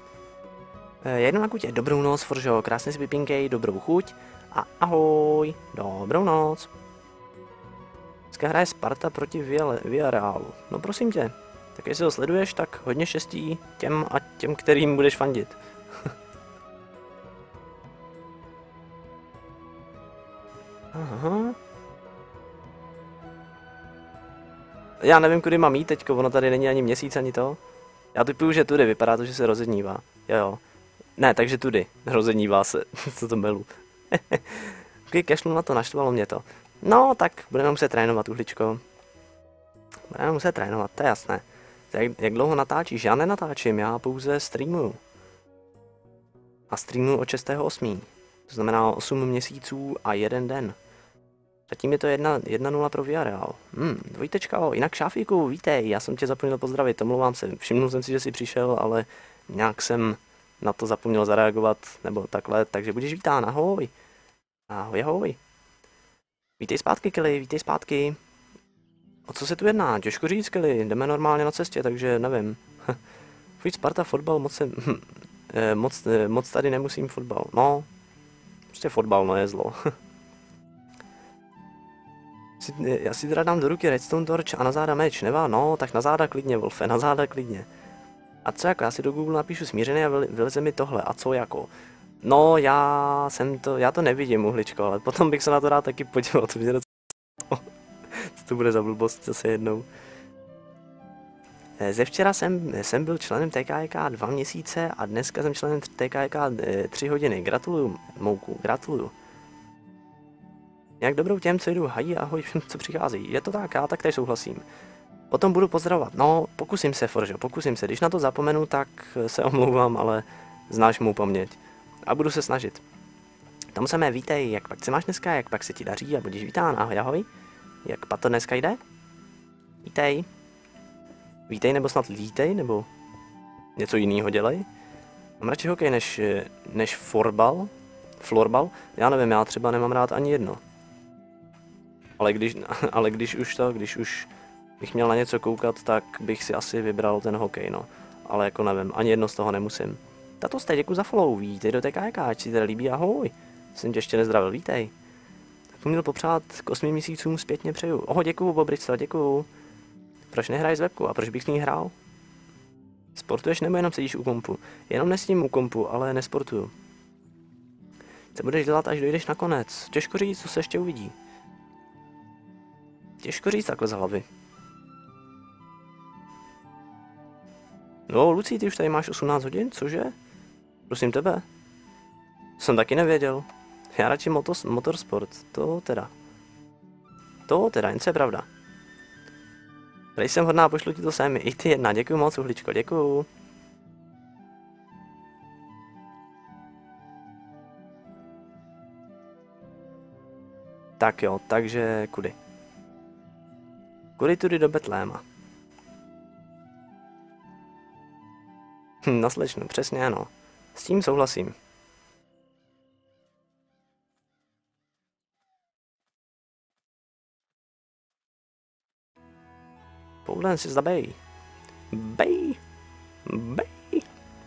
Jednou na kutě, dobrou noc, Foržo, krásně si vypinkej, dobrou chuť a ahoj, dobrou noc. Dneska hraje Sparta proti Villarealu, no prosím tě, tak jestli ho sleduješ, tak hodně štěstí těm a těm, kterým budeš fandit. Aha. Já nevím, kudy mám jít teďko, ono tady není ani měsíc, ani to. Já typuju, že tudy, vypadá to, že se rozenívá. Jo, jo. Ne, takže tudy, rozenívá se, co to melu. Když kašlu na to, naštvalo mě to. No, tak budeme muset trénovat, uhličko. Budeme muset trénovat, to je jasné. Jak, jak dlouho natáčíš? Já nenatáčím, já pouze streamuju. A streamuju od šestého osmého To znamená osm měsíců a jeden den. Zatím je to jedna nula pro Villarreal. Hmm, dvojtečka, o, jinak Šáfíku, vítej, já jsem tě zapomněl pozdravit, omlouvám se. Všimnul jsem si, že jsi přišel, ale nějak jsem na to zapomněl zareagovat, nebo takhle, takže budeš vítán, ahoj. Ahoj, ahoj. Vítej zpátky, Kelly, vítej zpátky. O co se tu jedná? Těžko říct, Kelly, jdeme normálně na cestě, takže nevím. Víc Sparta, fotbal, moc, se, moc, moc tady nemusím fotbal. No, prostě fotbal, no je zlo. Já si teda dám do ruky Redstone Torch a na záda meč, nevá? No, tak na záda klidně, Wolfe, na záda klidně. A co jako, já si do Google napíšu smířený a vyleze mi tohle, a co jako? No, já jsem to, já to nevidím, uhličko, ale potom bych se na to rád taky podíval, to mě docela... Co to bude za blbost zase jednou. Ze včera jsem, jsem byl členem T K E K dva měsíce a dneska jsem členem T K E K tři hodiny. Gratuluju, Mouku, gratuluju. Jak dobrou těm, co jdu, hají, ahoj všem, co přichází. Je to tak, já tak tady souhlasím. Potom budu pozdravovat. No, pokusím se, Foržo, pokusím se. Když na to zapomenu, tak se omlouvám, ale znáš mou paměť. A budu se snažit. Tam se mé vítej, jak pak se máš dneska, jak pak se ti daří a budeš vítán, ahoj, ahoj. Jak pak to dneska jde? Vítej. Vítej nebo snad vítej, nebo něco jiného dělej. Mám radši hokej než, než florbal. Florbal? Já nevím, já třeba nemám rád ani jedno. Ale když, ale když už to, když už bych měl na něco koukat, tak bych si asi vybral ten hokej, no. Ale jako nevím, ani jedno z toho nemusím. Tato jste, děkuji za follow, vítej do T K E K, ať si teda líbí, ahoj. Jsem tě ještě nezdravil, vítej. Tak měl popřát k osmi měsícům zpětně přeju. Oho, děkuju, Bobrico, děkuju. Proč nehraješ z webku a proč bych s ní hrál? Sportuješ nebo jenom sedíš u kompu? Jenom nesedím u kompu, ale nesportuju. Co budeš dělat, až dojdeš na konec? Těžko říct, co se ještě uvidí. Těžko říct takhle z hlavy. No, Lucí, ty už tady máš osmnáct hodin, cože? Prosím tebe. To jsem taky nevěděl. Já radši motos, motorsport, to teda. To teda, jen co je pravda. Tady jsem hodná, pošlu ti to sem. I ty jedna, děkuju moc, uhličko, děkuju. Tak jo, takže kudy? Kudy tudy do Betléma? Hm, na slečnu, přesně ano. S tím souhlasím. Pouden si zabej. Bej. Bej.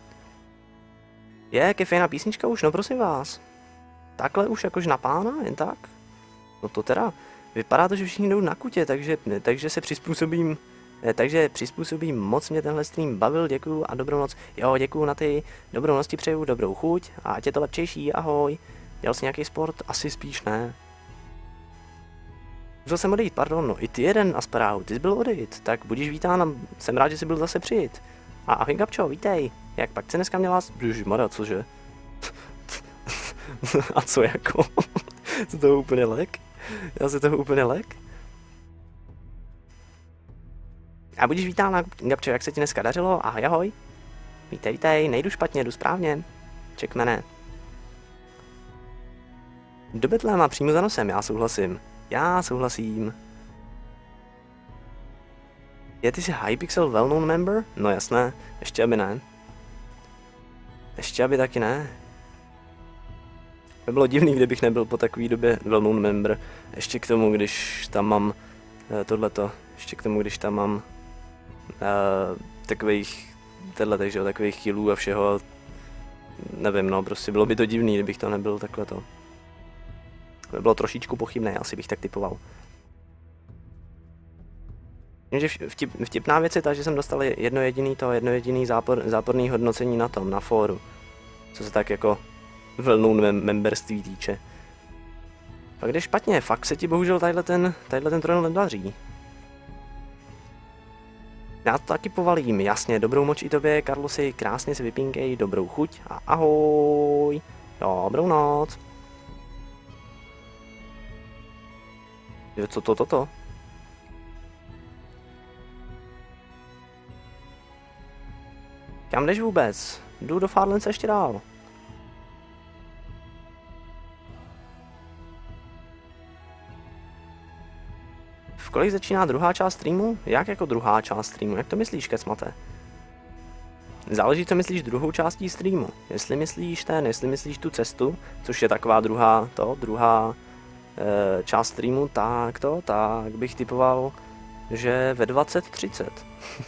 Je, kefejná písnička už, no prosím vás. Takhle už jakož na pána, jen tak? No to teda, vypadá to, že všichni jdou na kutě, takže, takže se přizpůsobím, takže přizpůsobím, moc mě tenhle stream bavil, děkuju a dobrou noc. Jo, děkuju na ty, dobrou noc ti přeju, dobrou chuť a ať je to lepšejší, ahoj. Dělal jsi nějaký sport? Asi spíš ne. Musel jsem odejít, pardon, no i ty jeden Asparáhu, ty jsi byl odejít, tak budíš vítán a jsem rád, že jsi byl zase přijít. A ahoj Gabčo, vítej, jak pak se dneska měla, ježišmarja, cože? A co jako? Co to úplně lek? Já si toho úplně lek? A budeš vítán, Gabčo, jak se ti dneska dařilo? Ahoj, ahoj. Vítej, vítej, nejdu špatně, jdu správně. Čekmene. Do Betléma přímo za nosem, já souhlasím. Já souhlasím. Je, ty jsi Hypixel well-known member? No jasné, ještě aby ne. Ještě aby taky ne. To bylo divný, kdybych nebyl po takové době well-known member. Ještě k tomu, když tam mám uh, tohleto. Ještě k tomu, když tam mám uh, takových, tenhle, takže takových killů a všeho. nevím, no, prostě bylo by to divný, kdybych to nebyl takhle to. To by bylo trošičku pochybné, asi bych tak typoval. Jenže vtip, vtipná věc je ta, že jsem dostal jedno jediný to, jedno jediný zápor, záporný hodnocení na tom, na fóru. Co se tak jako vlnou mem memberství týče. Pak jde špatně, fakt se ti bohužel tadyhle ten, tadyhle ten trojl nedaří. Já to taky povalím, jasně, dobrou moč i tobě, Karlosi, krásně se vypínkej, dobrou chuť a ahoj, dobrou noc. Co to, toto? To? Kam jdeš vůbec? Jdu do Farlance ještě dál. V kolik začíná druhá část streamu? Jak jako druhá část streamu? Jak to myslíš, kecmate? Záleží, co myslíš druhou částí streamu. Jestli myslíš ten, jestli myslíš tu cestu, což je taková druhá, to, druhá e, část streamu, tak to, tak bych typoval, že ve dvacet třicet.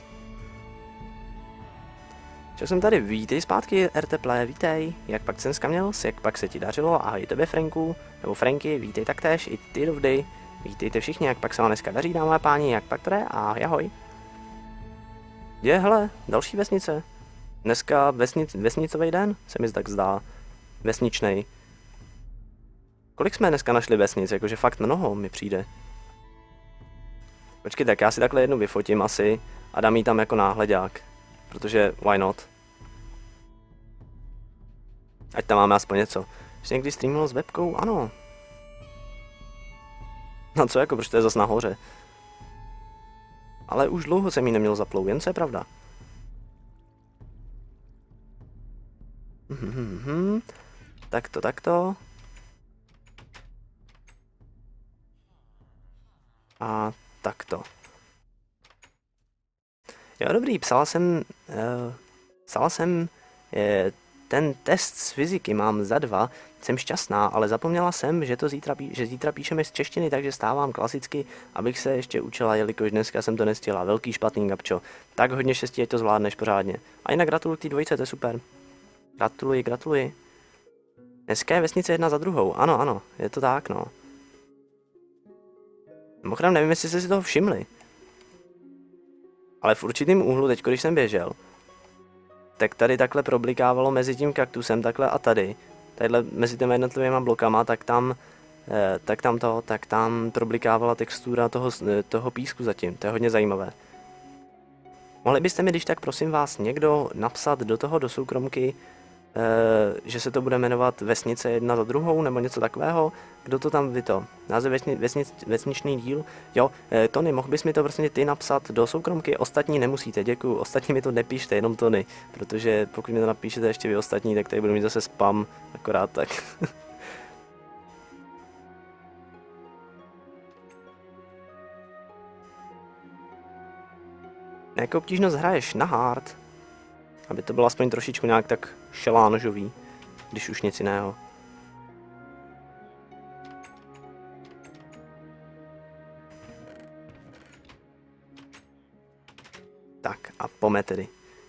Že jsem tady, vítej zpátky, RTplay, vítej, jak pak jsem skaměl, jak pak se ti dařilo, ahoj tebe Franku, nebo Franky, vítej taktéž, i ty dovdy, vítejte všichni, jak pak se vám dneska daří, dámy a páni, jak pak to jde, ahoj, ahoj. Je, hele, další vesnice, dneska vesnic, vesnicový den, se mi tak zdá, vesničnej. Kolik jsme dneska našli vesnic, jakože fakt mnoho mi přijde. Počkej, tak já si takhle jednu vyfotím asi a dám jí tam jako náhledák. Protože why not? Ať tam máme aspoň něco. Jsi někdy streamoval s webkou? Ano. No co jako, proč to je zas nahoře? Ale už dlouho jsem jí neměl zaplou, jen co je pravda. Mhm, takto, takto. A takto. Jo, dobrý, psala jsem, uh, psala jsem, uh, ten test z fyziky mám za dva, jsem šťastná, ale zapomněla jsem, že to zítra, pí, že zítra píšeme z češtiny, takže stávám klasicky, abych se ještě učila, jelikož dneska jsem to nestihla, velký špatný Gabčo. Tak hodně štěstí, ať to zvládneš pořádně. A jinak gratuluji k té dvojce, to je super. Gratuluji, gratuluji. Dneska je vesnice jedna za druhou, ano, ano, je to tak, no. Mimochodem nevím, jestli jste si toho všimli. Ale v určitém úhlu, teď když jsem běžel, tak tady takhle problikávalo mezi tím kaktusem takhle a tady, tadyhle mezi těmi jednotlivými blokama, tak tam, eh, tak tam to, tak tam problikávala textura toho, toho písku zatím, to je hodně zajímavé. Mohli byste mi, když tak prosím vás, někdo napsat do toho, do soukromky, eh, že se to bude jmenovat vesnice jedna za druhou, nebo něco takového? Kdo to tam vy to? Název vesni, vesnic, vesničný díl? Jo, eh, Tony, mohl bys mi to prostě ty napsat do soukromky? Ostatní nemusíte, děkuju. Ostatní mi to nepíšte, jenom Tony. Protože pokud mi to napíšete ještě vy ostatní, tak tady budu mít zase spam, akorát tak. Na jakou obtížnost hraješ? Na hard. Aby to bylo aspoň trošičku nějak tak šelánožový, když už nic jiného. Tak a pome tedy.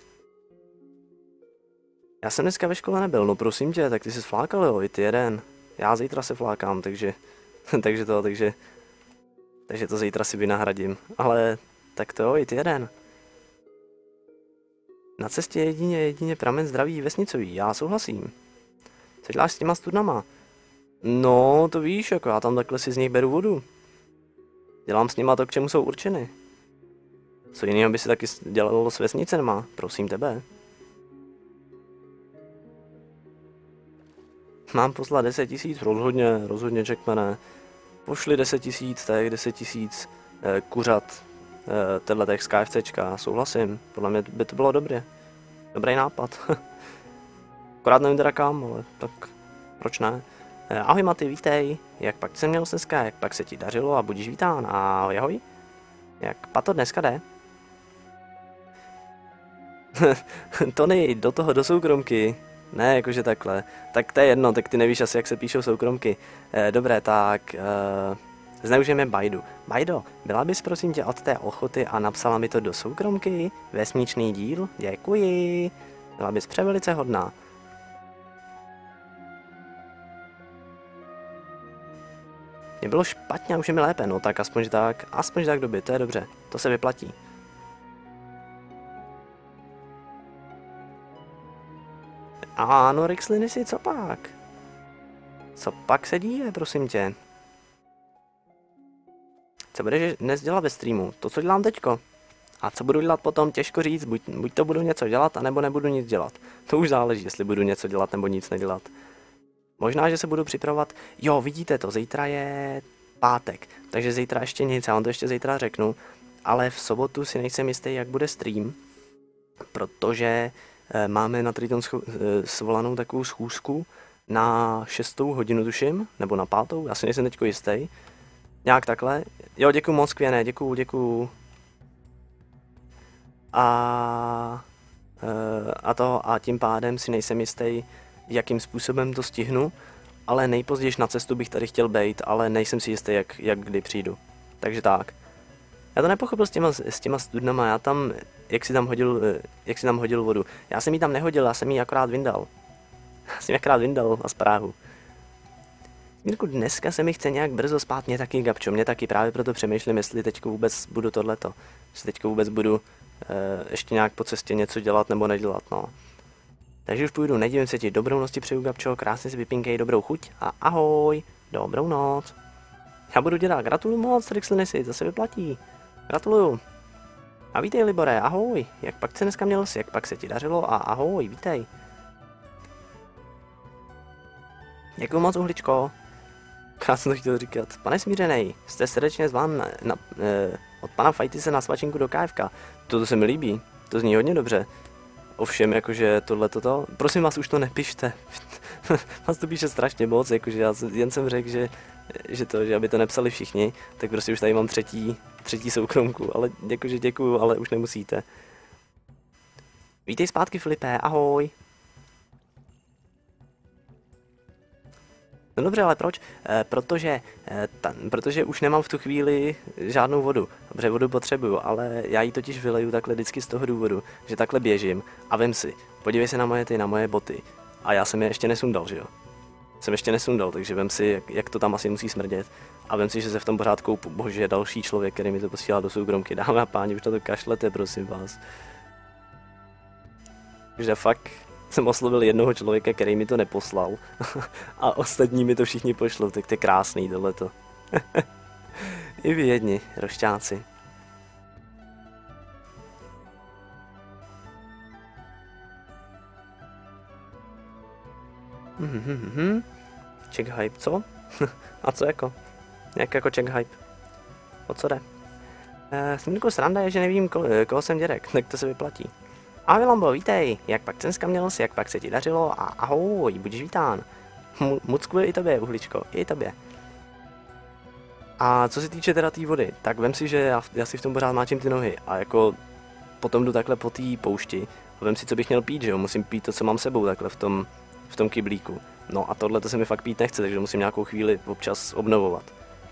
Já jsem dneska ve škole nebyl, no prosím tě, tak ty jsi flákal, jo, i ty jeden. Já zítra se flákám, takže, takže to, takže, takže to zítra si vynahradím. Ale tak to jo, i ty jeden. Na cestě jedině, jedině pramen zdraví vesnicový, já souhlasím. Co děláš s těma studnama? No, to víš, jako já tam takhle si z nich beru vodu. Dělám s nima to, k čemu jsou určeny. Co jiného by si taky dělalo s vesnicema, prosím tebe. Mám poslat deset tisíc, rozhodně, rozhodně Jackmane. Pošli deset tisíc, tak deset tisíc eh, kuřat. Tenhle tak z KFCčka, souhlasím, podle mě by to bylo dobré. Dobrý nápad. Akorát nevím teda kam, ale tak proč ne. Ahoj Maty, vítej, jak pak jsem měl dneska, jak pak se ti dařilo a budíš vítán, ahoj ahoj. Jak pato dneska jde? Tony, do toho, do soukromky. Ne, jakože takhle. Tak to je jedno, tak ty nevíš asi, jak se píšou soukromky. Dobré, tak... Uh... Zneužijeme Bajdu. Bajdo, byla bys prosím tě od té ochoty a napsala mi to do soukromky? Vesničný díl? Děkuji. Byla bys převelice hodná. Mě bylo špatně a už je mi lépe, no tak aspoň tak, aspoň tak doby, to je dobře, to se vyplatí. Ano, Rixliny si, co pak? Co pak se díje, prosím tě? Co budeš dnes dělat ve streamu? To, co dělám teďko. A co budu dělat potom, těžko říct, buď, buď to budu něco dělat, anebo nebudu nic dělat. To už záleží, jestli budu něco dělat, nebo nic nedělat. Možná, že se budu připravovat, jo, vidíte to, zítra je pátek, takže zítra ještě nic, já vám to ještě zítra řeknu, ale v sobotu si nejsem jistý, jak bude stream, protože e, máme na Triton e, svolanou takovou schůzku na šestou hodinu, tuším, nebo na pátou, já si nejsem teďko jistý. Nějak takhle. Jo, děkuju moc, Kvěne, děkuju, děkuju. A, e, a to, a tím pádem si nejsem jistý, jakým způsobem to stihnu, ale nejpozději na cestu bych tady chtěl bejt, ale nejsem si jistý, jak, jak kdy přijdu. Takže tak. Já to nepochopil s těma, s těma studnama, já tam, jak si tam hodil, jak si tam hodil vodu. Já jsem ji tam nehodil, já jsem ji akorát vyndal. Já jsem ji akorát vyndal na správu. Mírku, dneska se mi chce nějak brzo spát, mě taky, Gabčo, mě taky, právě proto přemýšlím, jestli teďko vůbec budu tohleto. Jestli teďko vůbec budu e, ještě nějak po cestě něco dělat nebo nedělat, no. Takže už půjdu, nedivím se ti, dobrou noc ti přeju, Gabčo, krásně si vypinkej, dobrou chuť a ahoj, dobrou noc. Já budu dělat, gratuluju moc, Rixlinisi, to se vyplatí. Gratuluju. A vítej, Libore, ahoj, jak pak se dneska měl jsi, jak pak se ti dařilo a ahoj, vítej. Děkuju moc, Uhličko. Krásně to chtěl říkat. Pane Smířenej, jste srdečně zván na, na, eh, od pana Fajtise na svačinku do K F K. Toto se mi líbí, to zní hodně dobře. Ovšem, jakože tohle toto, prosím vás, už to nepište. Vás to píše strašně moc, jakože já jen jsem řekl, že, že to, že aby to nepsali všichni, tak prostě už tady mám třetí, třetí soukromku, ale jakože děkuju, ale už nemusíte. Vítej zpátky, Filipe, ahoj. No dobře, ale proč? E, protože, e, ta, protože už nemám v tu chvíli žádnou vodu. Dobře, vodu potřebuju, ale já ji totiž vyleju takhle vždycky z toho důvodu, že takhle běžím a vem si, podívej se na moje ty, na moje boty. A já jsem je ještě nesundal, že jo? Jsem ještě nesundal, takže vem si, jak, jak to tam asi musí smrdět. A vem si, že se v tom pořád koupu, bože, další člověk, který mi to posílá do soukromky. Dámy a páni, už na to kašlete, prosím vás. Takže fakt jsem oslovil jednoho člověka, který mi to neposlal a ostatní mi to všichni pošlou, tak to je krásný tohleto. I vy jedni, rošťáci. Mhm, check hype, co? A co jako? Jak jako check hype? O co jde? E, Smírku, sranda je, že nevím, ko koho jsem dědek, tak to se vyplatí. Ahoj Lambo, vítej, jak pak dneska měl jsi, jak pak se ti dařilo a ahoj, budeš vítán. Mucku i tobě, Uhličko, i tobě. A co se týče teda té vody, tak vem si, že já, já si v tom pořád máčím ty nohy a jako potom jdu takhle po té poušti a vem si, co bych měl pít, že jo, musím pít to, co mám sebou takhle v tom, v tom kyblíku. No a tohle to se mi fakt pít nechce, takže musím nějakou chvíli občas obnovovat.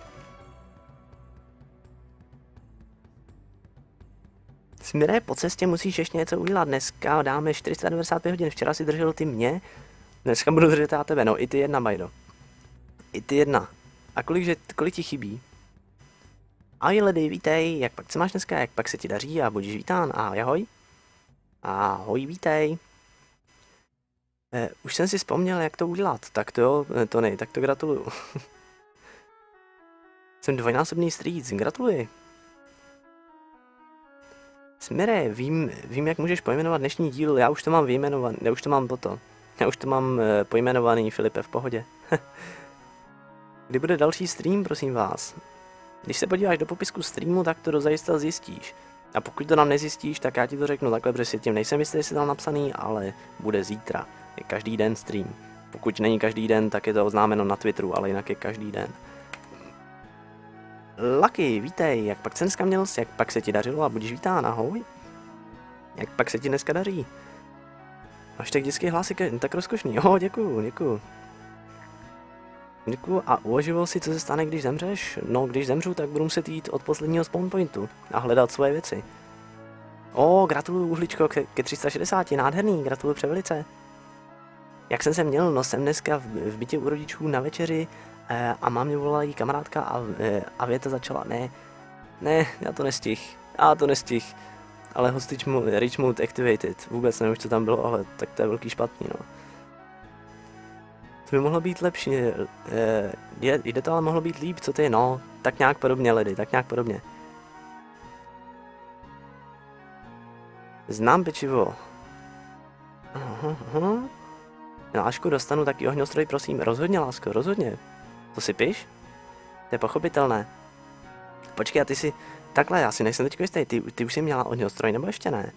Smire, po cestě musíš ještě něco udělat, dneska dáme čtyři sta devadesát pět hodin, včera si držel ty mě, dneska budu držet já tebe, no i ty jedna, Bajdo. I ty jedna. A kolik, že, kolik ti chybí? Ahoj lidi, vítej, jak pak se máš dneska, jak pak se ti daří a budeš vítán, ahoj, ahoj. Ahoj, vítej. Eh, už jsem si vzpomněl, jak to udělat, tak to jo, to nej, tak to gratuluju. Jsem dvojnásobný strýc, gratuluji. Smire, vím, vím, jak můžeš pojmenovat dnešní díl, já už to mám vyjmenovaný, já už to mám toto. Já už to mám e, pojmenovaný, Filipe, v pohodě. Kdy bude další stream, prosím vás? Když se podíváš do popisku streamu, tak to dozajista zjistíš. A pokud to nám nezjistíš, tak já ti to řeknu takhle, protože si tím nejsem jistý, jestli tam napsaný, ale bude zítra. Je každý den stream. Pokud není každý den, tak je to oznámeno na Twitteru, ale jinak je každý den. Lucky, vítej, jak pak se dneska měl jsi, jak pak se ti dařilo a budeš vítán, ahoj. Jak pak se ti dneska daří? Máš tak dětský hlásek, tak rozkošný, jo, děkuju, děkuju. Děkuju a uvažoval si, co se stane, když zemřeš? No, když zemřu, tak budu muset jít od posledního spawn pointu a hledat svoje věci. O, gratuluju, Uhličko, ke, ke tři sta šedesáti, nádherný, gratuluju převelice. Jak jsem se měl, no jsem dneska v, v bytě u rodičů na večeři e, a mám mě volala jí kamarádka a, e, a věta začala, ne, ne, já to nestih, já to nestih, ale hostage mode, rich mode activated, vůbec nevím, co tam bylo, ale tak to je velký špatný, no. To by mohlo být lepší, e, je, jde to ale mohlo být líp, co ty, no, tak nějak podobně lidi, tak nějak podobně. Znám pečivo. Aha, aha. Lášku dostanu taky ohňostroj, prosím, rozhodně, lásko, rozhodně. To si piš? To je pochopitelné. Počkej, a ty si, takhle, já si nejsem teďko jistý, ty, ty už jsi měla ohňostroj, nebo ještě ne?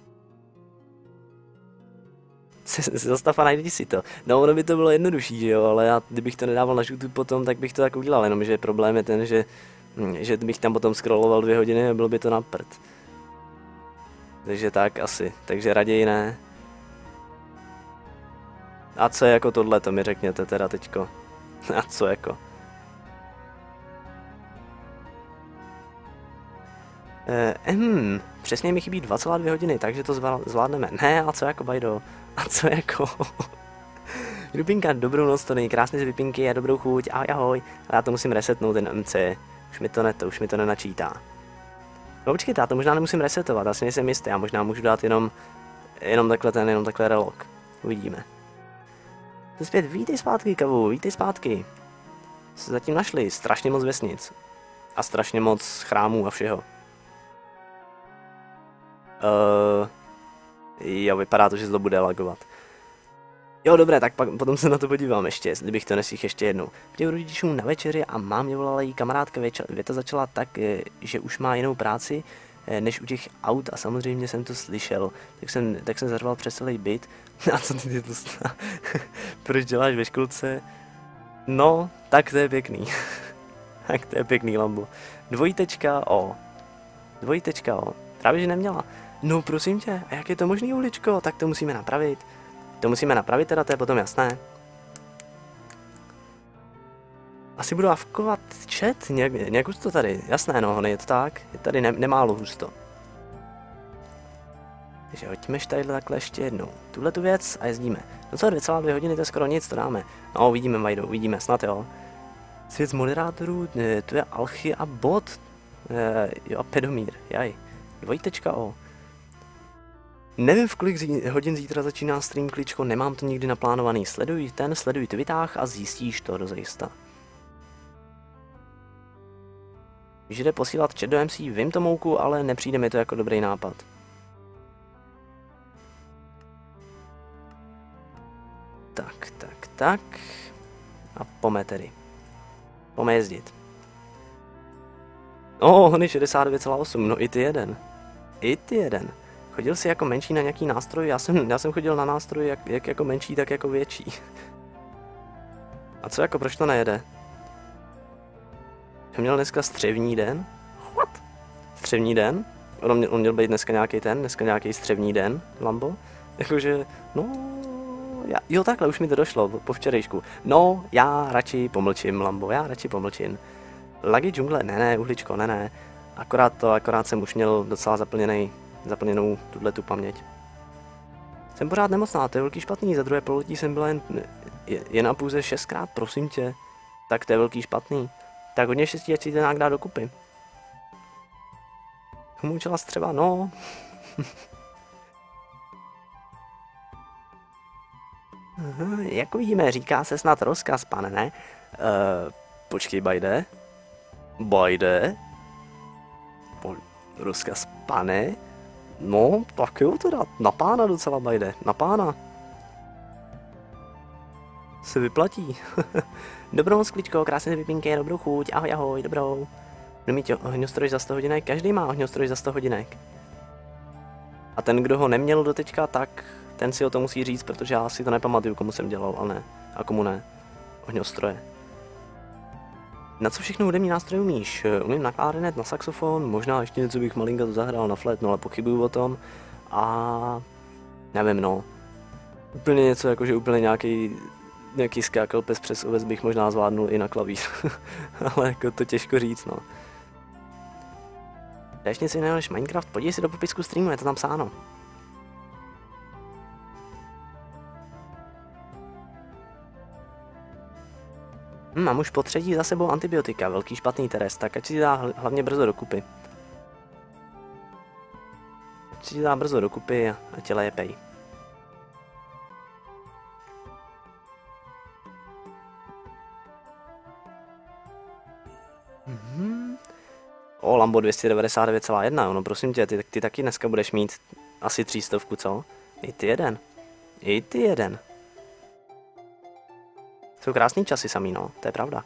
Zastav a najdi si to. No, ono by to bylo jednodušší, že jo, ale já, kdybych to nedával na YouTube potom, tak bych to tak udělal, jenomže problém je ten, že, že bych tam potom scrolloval dvě hodiny a bylo by to na prd. Takže tak asi, takže raději ne. A co jako tohle, to mi řekněte teda teďko. A co jako? Ehm, přesně mi chybí dva celé dvě hodiny, takže to zvládneme. Ne, a co jako, Bajdo? A co jako? Rupinka, dobrou noc, to není krásné z vypinky a dobrou chuť, ahoj, ahoj. A já to musím resetnout, ten M C. Už mi to ne, to už mi to nenačítá. No počkejte, já to možná nemusím resetovat, asi nejsem jistý, já možná můžu dát jenom, jenom takhle ten, jenom takhle relog. Uvidíme. To zpět, vítej zpátky, Kavu, vítej zpátky. Se zatím našli strašně moc vesnic. A strašně moc chrámů a všeho. Uh, jo, vypadá to, že to bude lagovat. Jo, dobré, tak pak, potom se na to podívám ještě, kdybych to nesích ještě jednou. Přijdu rodičům na večeři a mámě volala jí kamarádka, věta začala tak, že už má jinou práci, než u těch aut a samozřejmě jsem to slyšel. Tak jsem, tak jsem zařval přes celý byt. A co ty to stá? Proč děláš ve školce? No, tak to je pěkný. Tak to je pěkný, Lambo. Dvojitečka O. Dvojitečka O. Právě, že neměla. No prosím tě, a jak je to možný, uličko? Tak to musíme napravit. To musíme napravit teda, to je potom jasné. Asi budu avkovat chat, nějak, nějak husto tady. Jasné, no, je to tak. Je tady ne, nemálo husto. Takže hoďme tady takhle ještě jednou. Tuhle tu věc a jezdíme. No co, dvě celé dvě hodiny, to je skoro nic, to dáme. No, uvidíme, Majdo, uvidíme, snad jo. Svět z moderátorů, to je Alchy a Bot. E, jo, a Pedomír, jaj. Dvojtečka O. Nevím, v kolik zí, hodin zítra začíná stream, kličko, nemám to nikdy naplánovaný. Sleduj ten, sleduj ty vytáh a zjistíš to dozajista. Když jde posílat chat do M C, vím to, Mouku, ale nepřijde mi to jako dobrý nápad. Tak, tak, tak. A pome tedy. Pome jezdit. Oh, on je šedesát devět celá osm, no i ty jeden. I ty jeden. Chodil jsi jako menší na nějaký nástroj? Já jsem, já jsem chodil na nástroj jak, jak jako menší, tak jako větší. A co jako, proč to nejede? Jsem měl dneska střevní den? What? Střevní den? On měl, on měl být dneska nějaký ten, dneska nějaký střevní den, Lambo? Jakože, no... Já, jo, takhle, už mi to došlo, po včerejšku. No, já radši pomlčím, Lambo, já radši pomlčím. Lagy džungle, ne, ne, uhličko, ne, ne. Akorát to, akorát jsem už měl docela zaplněnej, zaplněnou tuhle tu paměť. Jsem pořád nemocná, to je velký špatný, za druhé pololetí jsem byla jen, jen a pouze šestkrát, prosím tě. Tak to je velký špatný. Tak hodně štěstí, ať si to nějak dá dokupy. Humoučela střeba, no. Jak vidíme, říká se snad rozkaz, pane, ne? Uh, počkej, Bajde. Bajde? Po, rozkaz, pane? No, tak jo, teda, na pána docela, Bajde, na pána. Se vyplatí. Dobrou noc, kličko, krásné vypínky, dobrou chuť, ahoj, ahoj, dobrou. Budu mít ohňostroj za sto hodinek, každý má ohňostroj za sto hodinek. A ten, kdo ho neměl doteďka, tak ten si o to musí říct, protože já si to nepamatuju, komu jsem dělal, a ne. A komu ne. Ohňostroje. Na co všechno hudební nástroj umíš? Umím na klarinet, na saxofon, možná ještě něco bych malinko to zahrál na flétnu, ale pochybuju o tom. A nevím, no. Úplně něco, jakože úplně nějaký nějaký skákal pes přes oves bych možná zvládnul i na klavír. Ale jako to těžko říct, no. Dáš něco jiného než Minecraft? Podívej si do popisku streamu, je to tam psáno. Hm, mám už po třetí za sebou antibiotika, velký špatný trest, tak ať si dá hlavně brzo dokupy. Ať si dá brzo dokupy a tě lépej. Mhm. O, Lambo dvě stě devadesát devět celá jedna, no prosím tě, ty, ty taky dneska budeš mít asi třístovku, co? I ty jeden. I ty jeden. Jsou krásný časy samý, no, to je pravda.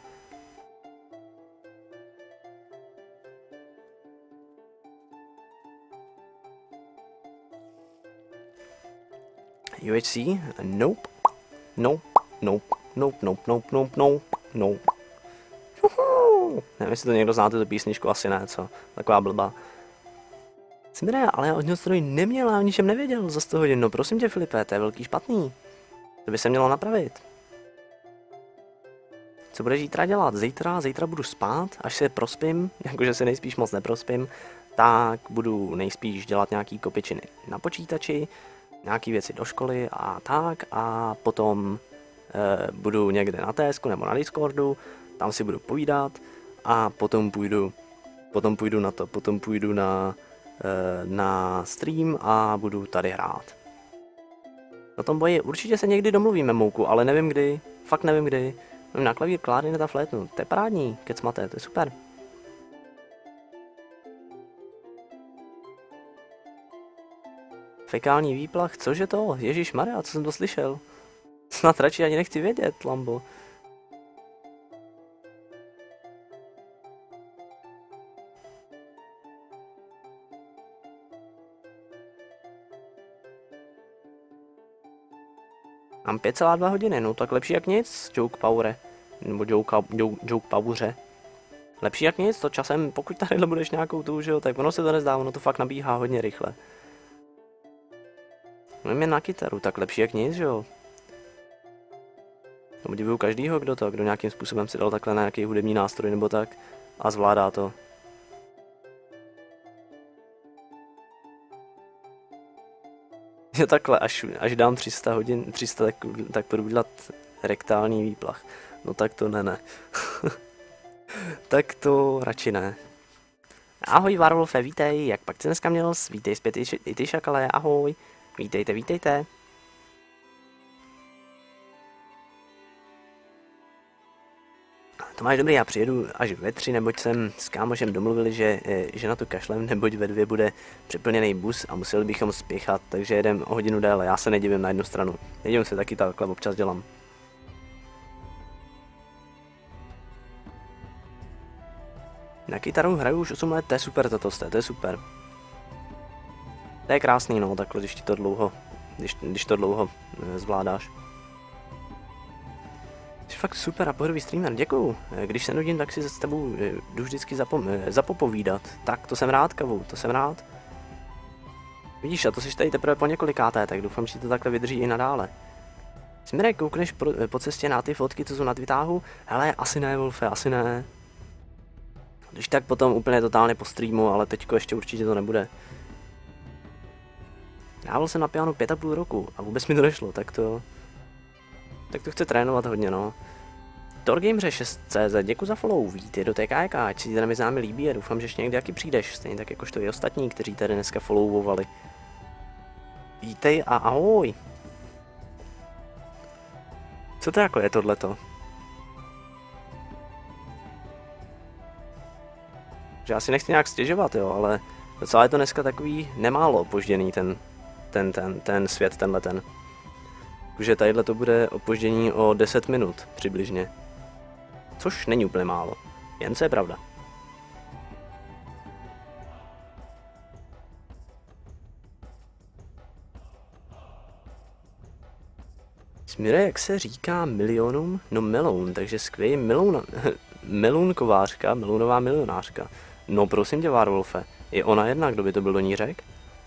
U H C? Nope. Nope. Nope. Nope, nope, nope, nope, nope, nope. Juhu. Nevím, jestli to někdo znáte, tu písničku, asi ne, co? Taková blbá. Cimre, ale já od něho stroj neměl, já o ničem nevěděl za sto hodin. No prosím tě, Filipe, to je velký špatný. To by se mělo napravit. Co budeš zítra dělat? Zítra, zítra budu spát, až se prospím, jakože se nejspíš moc neprospím, tak budu nejspíš dělat nějaký kopičiny na počítači, nějaký věci do školy a tak, a potom e, budu někde na Tésku nebo na Discordu, tam si budu povídat a potom půjdu, potom půjdu na to, potom půjdu na, e, na stream a budu tady hrát. Na tom boji určitě se někdy domluvíme, Mouku, ale nevím kdy, fakt nevím kdy. Mám na klavír, klarinet a flétnu, to je parádní, kecmaté, to je super. Fekální výplach, cože to? Ježišmarja, co jsem to slyšel? Snad radši ani nechci vědět, Lambo. Mám pět celá dva hodiny, no tak lepší jak nic, Joke Power, nebo Joke, joke, joke Power. Lepší jak nic, to časem, pokud tadyhle budeš nějakou tu, že jo, tak ono se to nezdá, ono to fakt nabíhá hodně rychle. Mám je na kytaru, tak lepší jak nic, že jo. Obdivuju každýho, kdo to, kdo nějakým způsobem si dal takhle na nějaký hudební nástroj nebo tak a zvládá to. Jo takhle, až, až dám tři sta hodin, tři sta, tak, tak budu dělat rektální výplach. No tak to ne, ne. Tak to radši ne. Ahoj Warwolfe, vítej, jak pak jsi dneska měl? Vítej zpět i, i ty šakale, ahoj. Vítejte, vítejte. To máš dobrý, já přijedu až ve tři, neboť jsem s kámošem domluvili, že, že na to kašlem, neboť ve dvě bude přeplněný bus a museli bychom spěchat, takže jedem o hodinu déle, já se nedivím na jednu stranu. Nedivím se, taky takhle občas dělám. Na kytaru hraju už osm let, to je super toto, to je super. To je krásný, no, takhle, když ti to dlouho, když, když to dlouho zvládáš. Jsi fakt super a pohodový streamer, děkuju. Když se nudím, tak si se s tebou jdu vždycky zapom- zapopovídat. Tak, to jsem rád, kavu, to jsem rád. Vidíš, a to jsi tady teprve po několikáté, tak doufám, že ti to takhle vydrží i nadále. Směrek, koukneš pro, po cestě na ty fotky, co jsou na Twitteru? Hele, asi ne, Wolfe, asi ne. Když tak potom úplně totálně po streamu, ale teďko ještě určitě to nebude. Hrával jsem na piano pět a půl roku a vůbec mi to nešlo, tak to... Tak to chce trénovat hodně, no. Torgameře šest tečka cé zet, děkuji za follow, vítej do té K K, ať si tady s námi líbí a doufám, že ještě někdy taky přijdeš, stejně tak jakožto i ostatní, kteří tady dneska followovali. Vítej a ahoj. Co to jako je tohleto? Že já si nechci nějak stěžovat, jo, ale docela je to dneska takový nemálo opožděný ten, ten, ten, ten svět, tenhle ten. Takže tadyhle to bude opoždění o deset minut přibližně. Což není úplně málo, jen co je pravda. Smíre, jak se říká milionům? No meloun, takže skvělý meloun, meloun kovářka, melounová milionářka. No prosím tě, Warwolfe, je ona jedna, kdo by to byl do ní řek?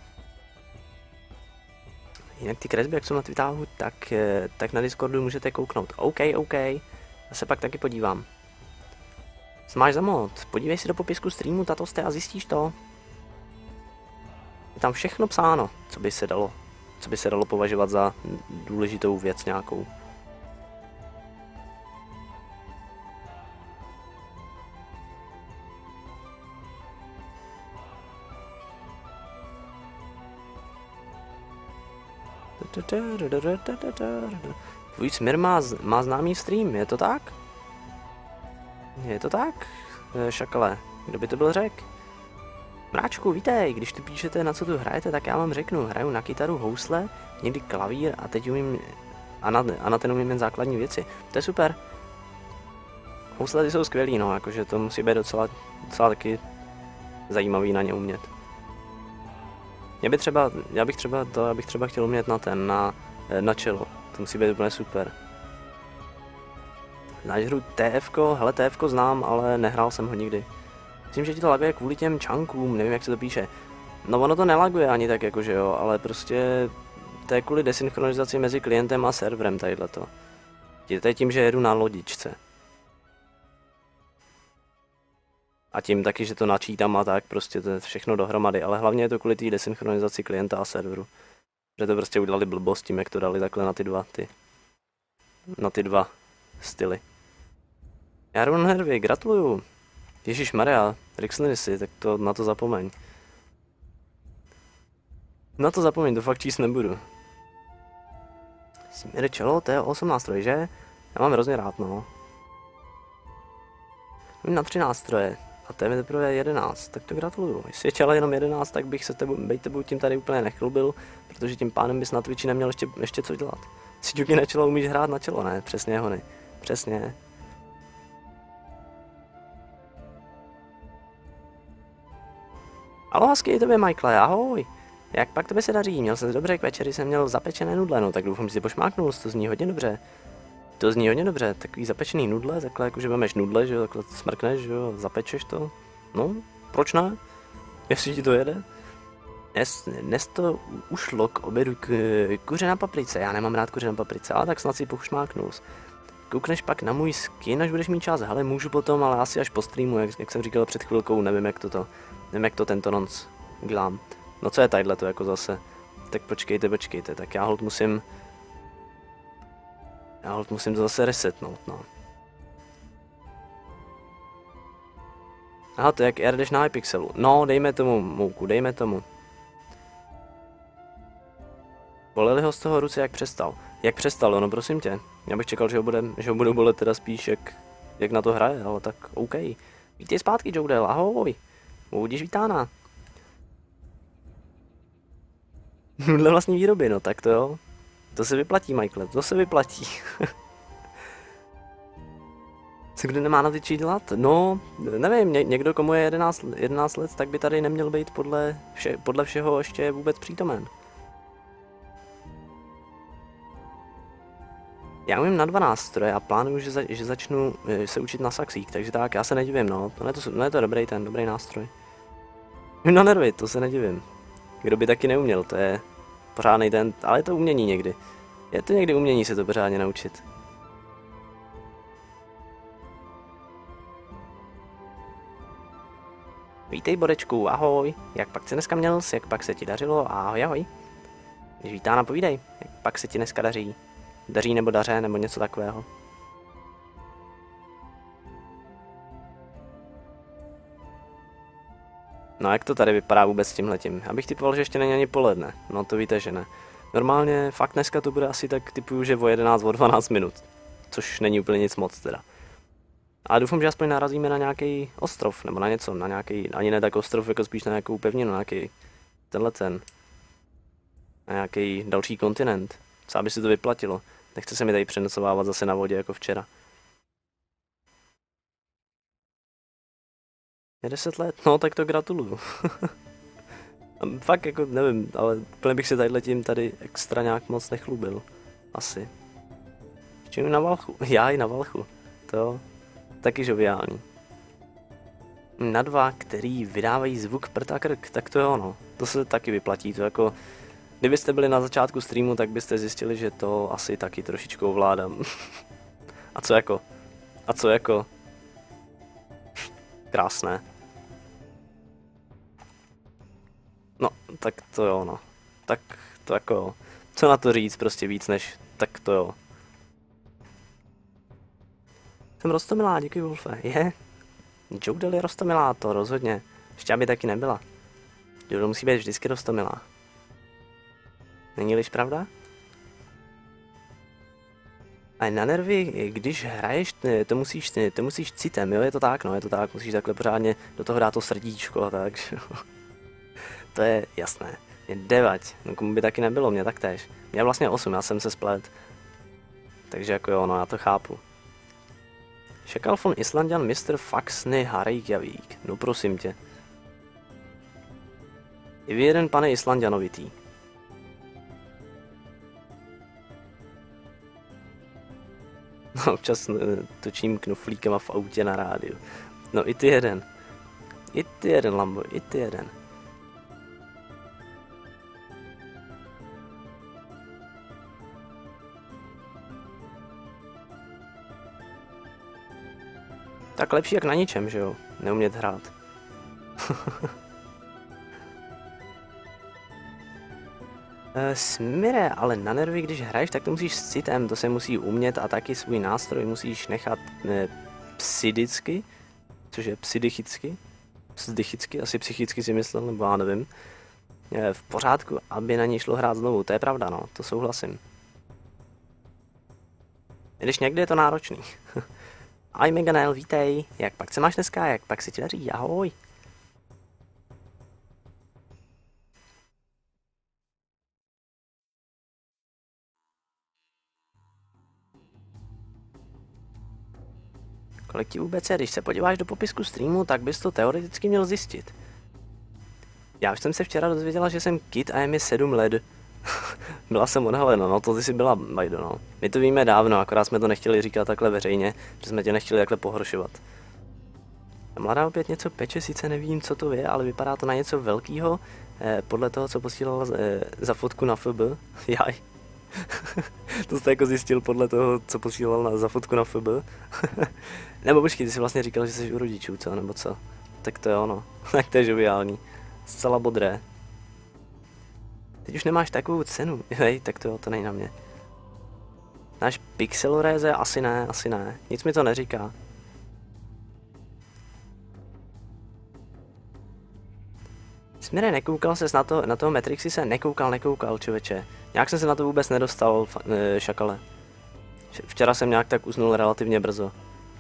Jinak ty kresby, jak jsou na Twitteru, tak, tak na Discordu můžete kouknout. OK, OK, já se pak taky podívám. Co máš za mod? Podívej si do popisku streamu tatoste a zjistíš to. Je tam všechno psáno, co by se dalo, co by se dalo považovat za důležitou věc nějakou. Tvůj směr má, má známý stream, je to tak? Je to tak? Šakale, kdo by to byl řek? Mráčku, vítej, když tu píšete, na co tu hrajete, tak já vám řeknu, hraju na kytaru, housle, někdy klavír a teď umím, a na, a na ten umím jen základní věci, to je super. Housle ty jsou skvělý, no, jakože to musí být docela, docela taky zajímavý na ně umět. Mě by třeba, já bych třeba to, já bych třeba chtěl umět na ten, na, na čelo, to musí být úplně super. Znáš hru T F ko? Hele, T F ko znám, ale nehrál jsem ho nikdy. Myslím, že ti to laguje kvůli těm čankům, nevím, jak se to píše. No ono to nelaguje ani tak, jakože jo, ale prostě to je kvůli desynchronizaci mezi klientem a serverem tadyhleto. To je tím, že jedu na lodičce. A tím taky, že to načítám a tak, prostě to je všechno dohromady, ale hlavně je to kvůli té desynchronizaci klienta a serveru. Že to prostě udělali blbost tím, jak to dali takhle na ty dva, ty, na ty dva styly. Jaron Hervey, gratuluju. Ježišmarja, Rixlinisi, tak to na to zapomeň. Na to zapomeň, to fakt číst nebudu. Směr čelo, to je osm nástroj, že? Já mám hrozně rád, no. Mám na tři nástroje. A to je mi teprve jedenáct, tak to gratuluju. Jestli je čelo jenom jedenáct, tak bych se tebou, bejt tebou tím tady úplně nechlubil, protože tím pádem bys na Twitchi neměl ještě, ještě co dělat. Si Juki na čelo umíš hrát na čelo, ne? Přesně, hony. Přesně. Alo, hezky tobě, Michael, ahoj. Jak pak tobě se daří? Měl se dobře, k večeri jsem měl zapečené nudle, no tak doufám, že si pošmáknul, to zní hodně dobře. To zní hodně dobře, takový zapečený nudle, takhle jakože vemeš nudle, že jo, takhle smrkneš, že jo, zapečeš to. No, proč ne? Jestli ti to jede. Dnes, dnes to ušlo k obědu k kuře na paprice, já nemám rád kuře na paprice, ale tak snad si pošmáknul. Koukneš pak na můj skin, až budeš mít čas, hele, můžu potom, ale asi až po streamu, jak, jak jsem říkal před chvilkou, nevím jak to to, nevím jak to tento noc udělám. No co je tadyhle to jako zase, tak počkejte, počkejte, tak já hold musím, já hold musím to zase resetnout, no. Aha, to je jak R jdeš na iPixelu, no dejme tomu, mouku, dejme tomu. Boleli ho z toho ruce, jak přestal. Jak přestal, no prosím tě. Já bych čekal, že ho, bude, že ho budou bolet teda spíš, jak, jak na to hraje, ale tak OK. Vítej zpátky, Joudel, ahoj. Budíš vítána. Nudle vlastní výroby, no tak to jo. To se vyplatí, Michael, to se vyplatí. Co kdo nemá na ty čí dělat? No, nevím, ně, někdo komu je jedenáct, jedenáct let, tak by tady neměl být podle, vše, podle všeho ještě vůbec přítomen. Já umím na dva nástroje a plánuju, že, za, že začnu se učit na saxích, takže tak, já se nedivím, no, no je to, no je to dobrý ten, dobrý nástroj. Na nervy, to se nedivím. Kdo by taky neuměl, to je pořádnej ten, ale je to umění někdy. Je to někdy umění se to pořádně naučit. Vítej, Borečku, ahoj, jak pak se dneska měl, jak pak se ti dařilo, ahoj, ahoj. Když vítána, povídej, jak pak se ti dneska daří. Daří nebo daře, nebo něco takového. No jak to tady vypadá vůbec s tímhletím? Abych typoval, že ještě není ani poledne. No to víte, že ne. Normálně fakt dneska to bude asi tak typuju, že o jedenáct, o dvanáct minut. Což není úplně nic moc teda. Ale doufám, že aspoň narazíme na nějaký ostrov, nebo na něco, na nějaký, ani ne tak ostrov, jako spíš na nějakou pevninu, na nějaký tenhle ten. Na nějaký další kontinent. Co aby si to vyplatilo. Nechce se mi tady přenocovávat zase na vodě jako včera. Je deset let? No tak to gratuluju. Fakt jako nevím, ale úplně bych se tadyhle tím tady extra nějak moc nechlubil. Asi. Čím na Valchu? Já i na Valchu. To jo. Taky žoviální. Na dva, který vydávají zvuk prd a krk, tak to jo no. To se taky vyplatí, to jako... Kdybyste byli na začátku streamu, tak byste zjistili, že to asi taky trošičku ovládám. A co jako? A co jako? Krásné. No, tak to jo, no. Tak to jako jo. Co na to říct prostě víc než tak to jo. Jsem roztomilá, díky Wolfe. Je? Joudel je roztomilá, to rozhodně. Ještě aby taky nebyla. Joudel musí být vždycky roztomilá. Není-liž pravda? A na nervy, když hraješ, to musíš, to musíš citem, jo, je to tak, no, je to tak, musíš takhle pořádně do toho dát to srdíčko a tak. To je jasné. Je devať, no komu by taky nebylo, mě taktéž. Mě vlastně osm, já jsem se splet. Takže jako jo, no já to chápu. Šakal von Islandian mister Faxny Reykjavík, no prosím tě. Je vy jeden, pane Islandianovitý. No, občas točím knoflíkama v autě na rádiu. No i ty jeden. I ty jeden, Lambo, i ty jeden. Tak lepší jak na ničem, že jo? Neumět hrát. e, smire, ale na nervy, když hraješ, tak to musíš s citem, to se musí umět a taky svůj nástroj musíš nechat e, psychicky, což je psychicky, psychicky, asi psychicky si myslel, nebo já nevím, e, v pořádku, aby na ní šlo hrát znovu, to je pravda, no, to souhlasím. Když někdy je to náročný. Ahoj Meganel, vítej, jak pak se máš dneska, jak pak se ti daří, ahoj. Kolik ti vůbec je, když se podíváš do popisku streamu, tak bys to teoreticky měl zjistit. Já už jsem se včera dozvěděla, že jsem kid a je mi sedm let. Byla jsem odhalena, no to ty jsi byla, Bajdo, no. My to víme dávno, akorát jsme to nechtěli říkat takhle veřejně, že jsme tě nechtěli takhle pohoršovat. Mladá opět něco peče, sice nevím, co to je, ale vypadá to na něco velkýho, eh, podle toho, co posílala eh, za fotku na F B. Jaj. To jste jako zjistil podle toho, co posílal na, za fotku na F B. Nebo počkej, ty jsi vlastně říkal, že jsi u rodičů, co, nebo co? Tak to je ono, tak to je žoviální. Zcela bodré. Teď už nemáš takovou cenu, hej, tak to jo, to není na mě. Náš pixeloreze? Asi ne, asi ne, nic mi to neříká. Smíre, nekoukal ses na, to, na toho Matrixy se nekoukal, nekoukal, člověče. Nějak jsem se na to vůbec nedostal, šakale. Včera jsem nějak tak usnul relativně brzo.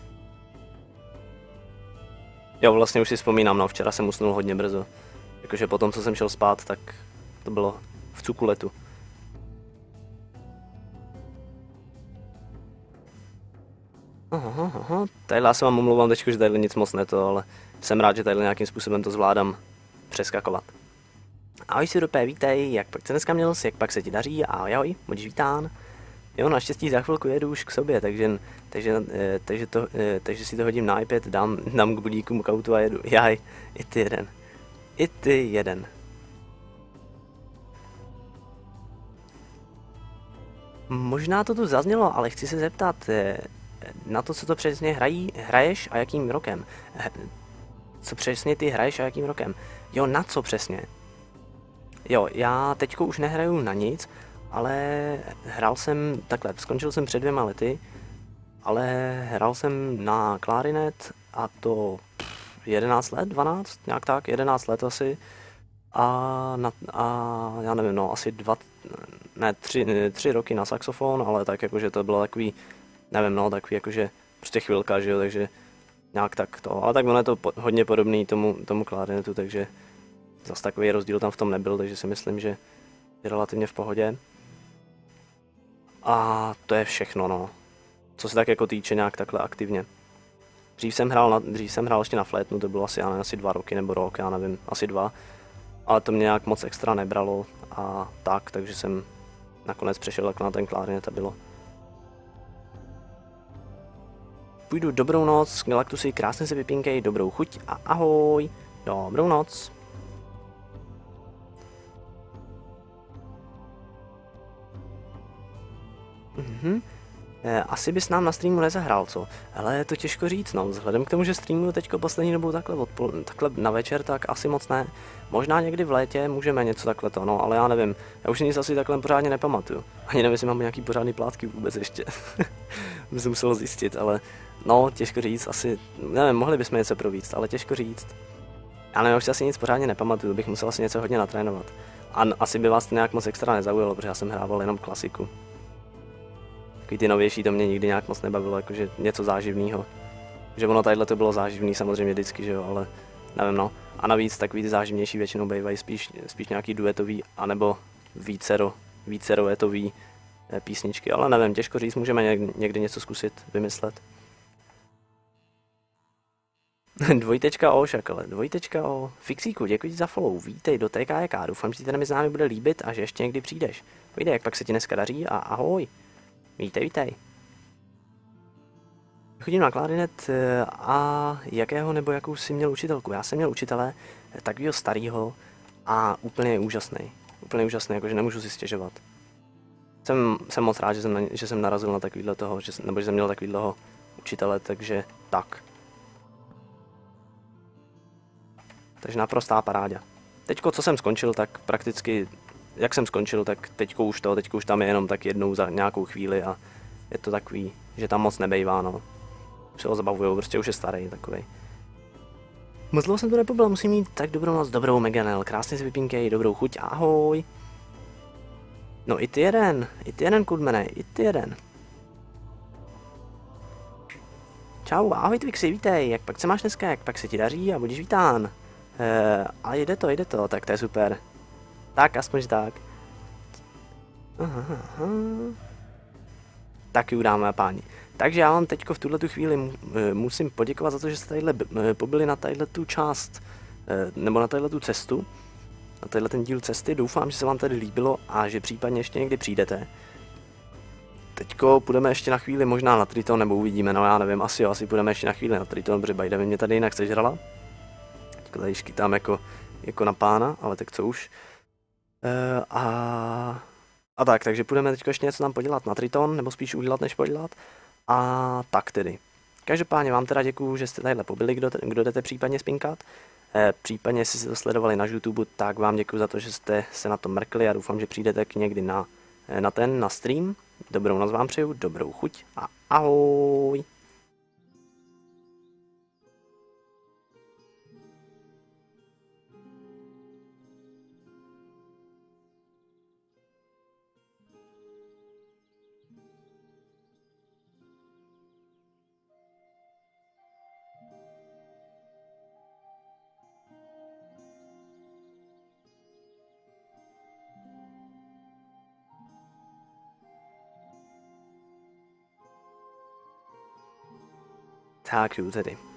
Jo, vlastně už si vzpomínám, no, včera jsem usnul hodně brzo. Jakože potom, co jsem šel spát, tak to bylo v cukuletu. Aha, aha, tadyhle já se vám omlouvám teďko, že tadyhle nic moc neto, ale jsem rád, že tadyhle nějakým způsobem to zvládám přeskakovat. Ahoj si dopé, vítej, jak pak se dneska měl, jak pak se ti daří, ahoj, ahoj, budíš vítán. Jo, naštěstí za chvilku jedu už k sobě, takže, takže, takže, to, takže si to hodím na iPad, dám, dám k budíku k autu a jedu. Jaj, i ty jeden. I ty jeden. Možná to tu zaznělo, ale chci se zeptat na to, co to přesně hrají, hraješ a jakým rokem. Co přesně ty hraješ a jakým rokem. Jo, na co přesně? Jo, já teďko už nehraju na nic, ale hrál jsem, takhle, skončil jsem před dvěma lety, ale hrál jsem na klarinet a to jedenáct let, dvanáct, nějak tak, jedenáct let asi. A, na, a já nevím, no, asi dva, ne, tři, tři roky na saxofon, ale tak jakože to bylo takový, nevím, no, takový jakože prostě chvilka, že jo, takže nějak tak to, ale tak ono je to po, hodně podobný tomu, tomu klarinetu, takže zase takový rozdíl tam v tom nebyl, takže si myslím, že je relativně v pohodě. A to je všechno, no, co se tak jako týče nějak takhle aktivně. Dřív jsem hrál, na, dřív jsem hrál ještě na flétnu, to bylo asi, já nevím, asi dva roky nebo rok, já nevím, asi dva. Ale to mě nějak moc extra nebralo a tak, takže jsem nakonec přešel tak na ten klarinet a bylo. Půjdu dobrou noc, Galactusy, krásně se vypínkej, dobrou chuť a ahoj, dobrou noc. Mhm. Asi bys nám na streamu nezahrál, co? Ale je to těžko říct, no, vzhledem k tomu, že streamuju teďko poslední dobou takhle, odpol- takhle na večer, tak asi moc ne. Možná někdy v létě můžeme něco takhle to, no, ale já nevím, já už nic asi takhle pořádně nepamatuju. Ani nevím, jestli mám nějaký pořádný plátky vůbec ještě. By se muselo zjistit, ale no, těžko říct, asi, nevím, mohli bychom něco províct, ale těžko říct. Já nevím, už si asi nic pořádně nepamatuju, bych musel asi něco hodně natrénovat. A asi by vás to nějak moc extra nezaujalo, protože já jsem hrával jenom klasiku. Takový ty novější to mě nikdy nějak moc nebavilo, jakože něco záživného. Že ono tadyhle to bylo záživný samozřejmě vždycky, že jo, ale nevím no. A navíc takový ty záživnější většinou bývají spíš, spíš nějaký duetový, anebo vícero, víceroetový písničky, ale nevím, těžko říct, můžeme někdy něco zkusit vymyslet. Dvojtečka o šakale, dvojtečka o Fixíku, děkuji za follow, vítej do T K E K, doufám, že ti ten s námi bude líbit a že ještě někdy přijdeš. Pojde, jak pak se ti dneska daří a ahoj. Vítej, vítej. Chodím na klarinet a jakého nebo jakou jsi měl učitelku? Já jsem měl učitele takového starého a úplně úžasný. Úplně úžasný, jakože nemůžu si stěžovat. Jsem, jsem moc rád, že jsem, na, že jsem narazil na takovýhle toho, že, nebo že jsem měl takovýhleho učitele, takže tak. Takže naprostá paráda. Teďko, co jsem skončil, tak prakticky, jak jsem skončil, tak teďko už to, teďko už tam je jenom tak jednou za nějakou chvíli a je to takový, že tam moc nebejvá, no. Už se ho zabavujou, prostě už je starý takovej. Moc dlouho jsem tu nepobyl, musím mít tak dobrou noc, dobrou Meganel, krásně si vypínkej, dobrou chuť, ahoj. No i ty jeden, i ty jeden, Kudmene, i ty jeden. Čau, ahoj Twixy, vítej, jak pak se máš dneska, jak pak se ti daří a budeš vítán. Uh, a jde to, jde to, tak to je super. Tak, aspoň tak. Aha, aha. Tak ji dáme a páni. Takže já vám teďko v tuhle chvíli musím poděkovat za to, že jste tadyhle pobyli na tadyhle tu část, nebo na tadyhle tu cestu, na tadyhle ten díl cesty. Doufám, že se vám tady líbilo a že případně ještě někdy přijdete. Teďko půjdeme ještě na chvíli možná na Triton, nebo uvidíme, no já nevím, asi jo, asi půjdeme ještě na chvíli na Triton, protože Bajdavě mě tady jinak sežrala. Teďko tady škytám jako, jako na pána, ale tak co už. E, a, a tak, takže půjdeme teďko ještě něco tam podělat na Triton, nebo spíš udělat, než podělat. A tak tedy. Každopádně vám teda děkuju, že jste tadyhle pobyli, kdo, kdo jdete případně spinkat. E, případně, jestli jste to sledovali na YouTube, tak vám děkuju za to, že jste se na to mrkli a doufám, že přijdete k někdy na, na ten, na stream. Dobrou noc vám přeju, dobrou chuť a ahoj! Tak jo tedy.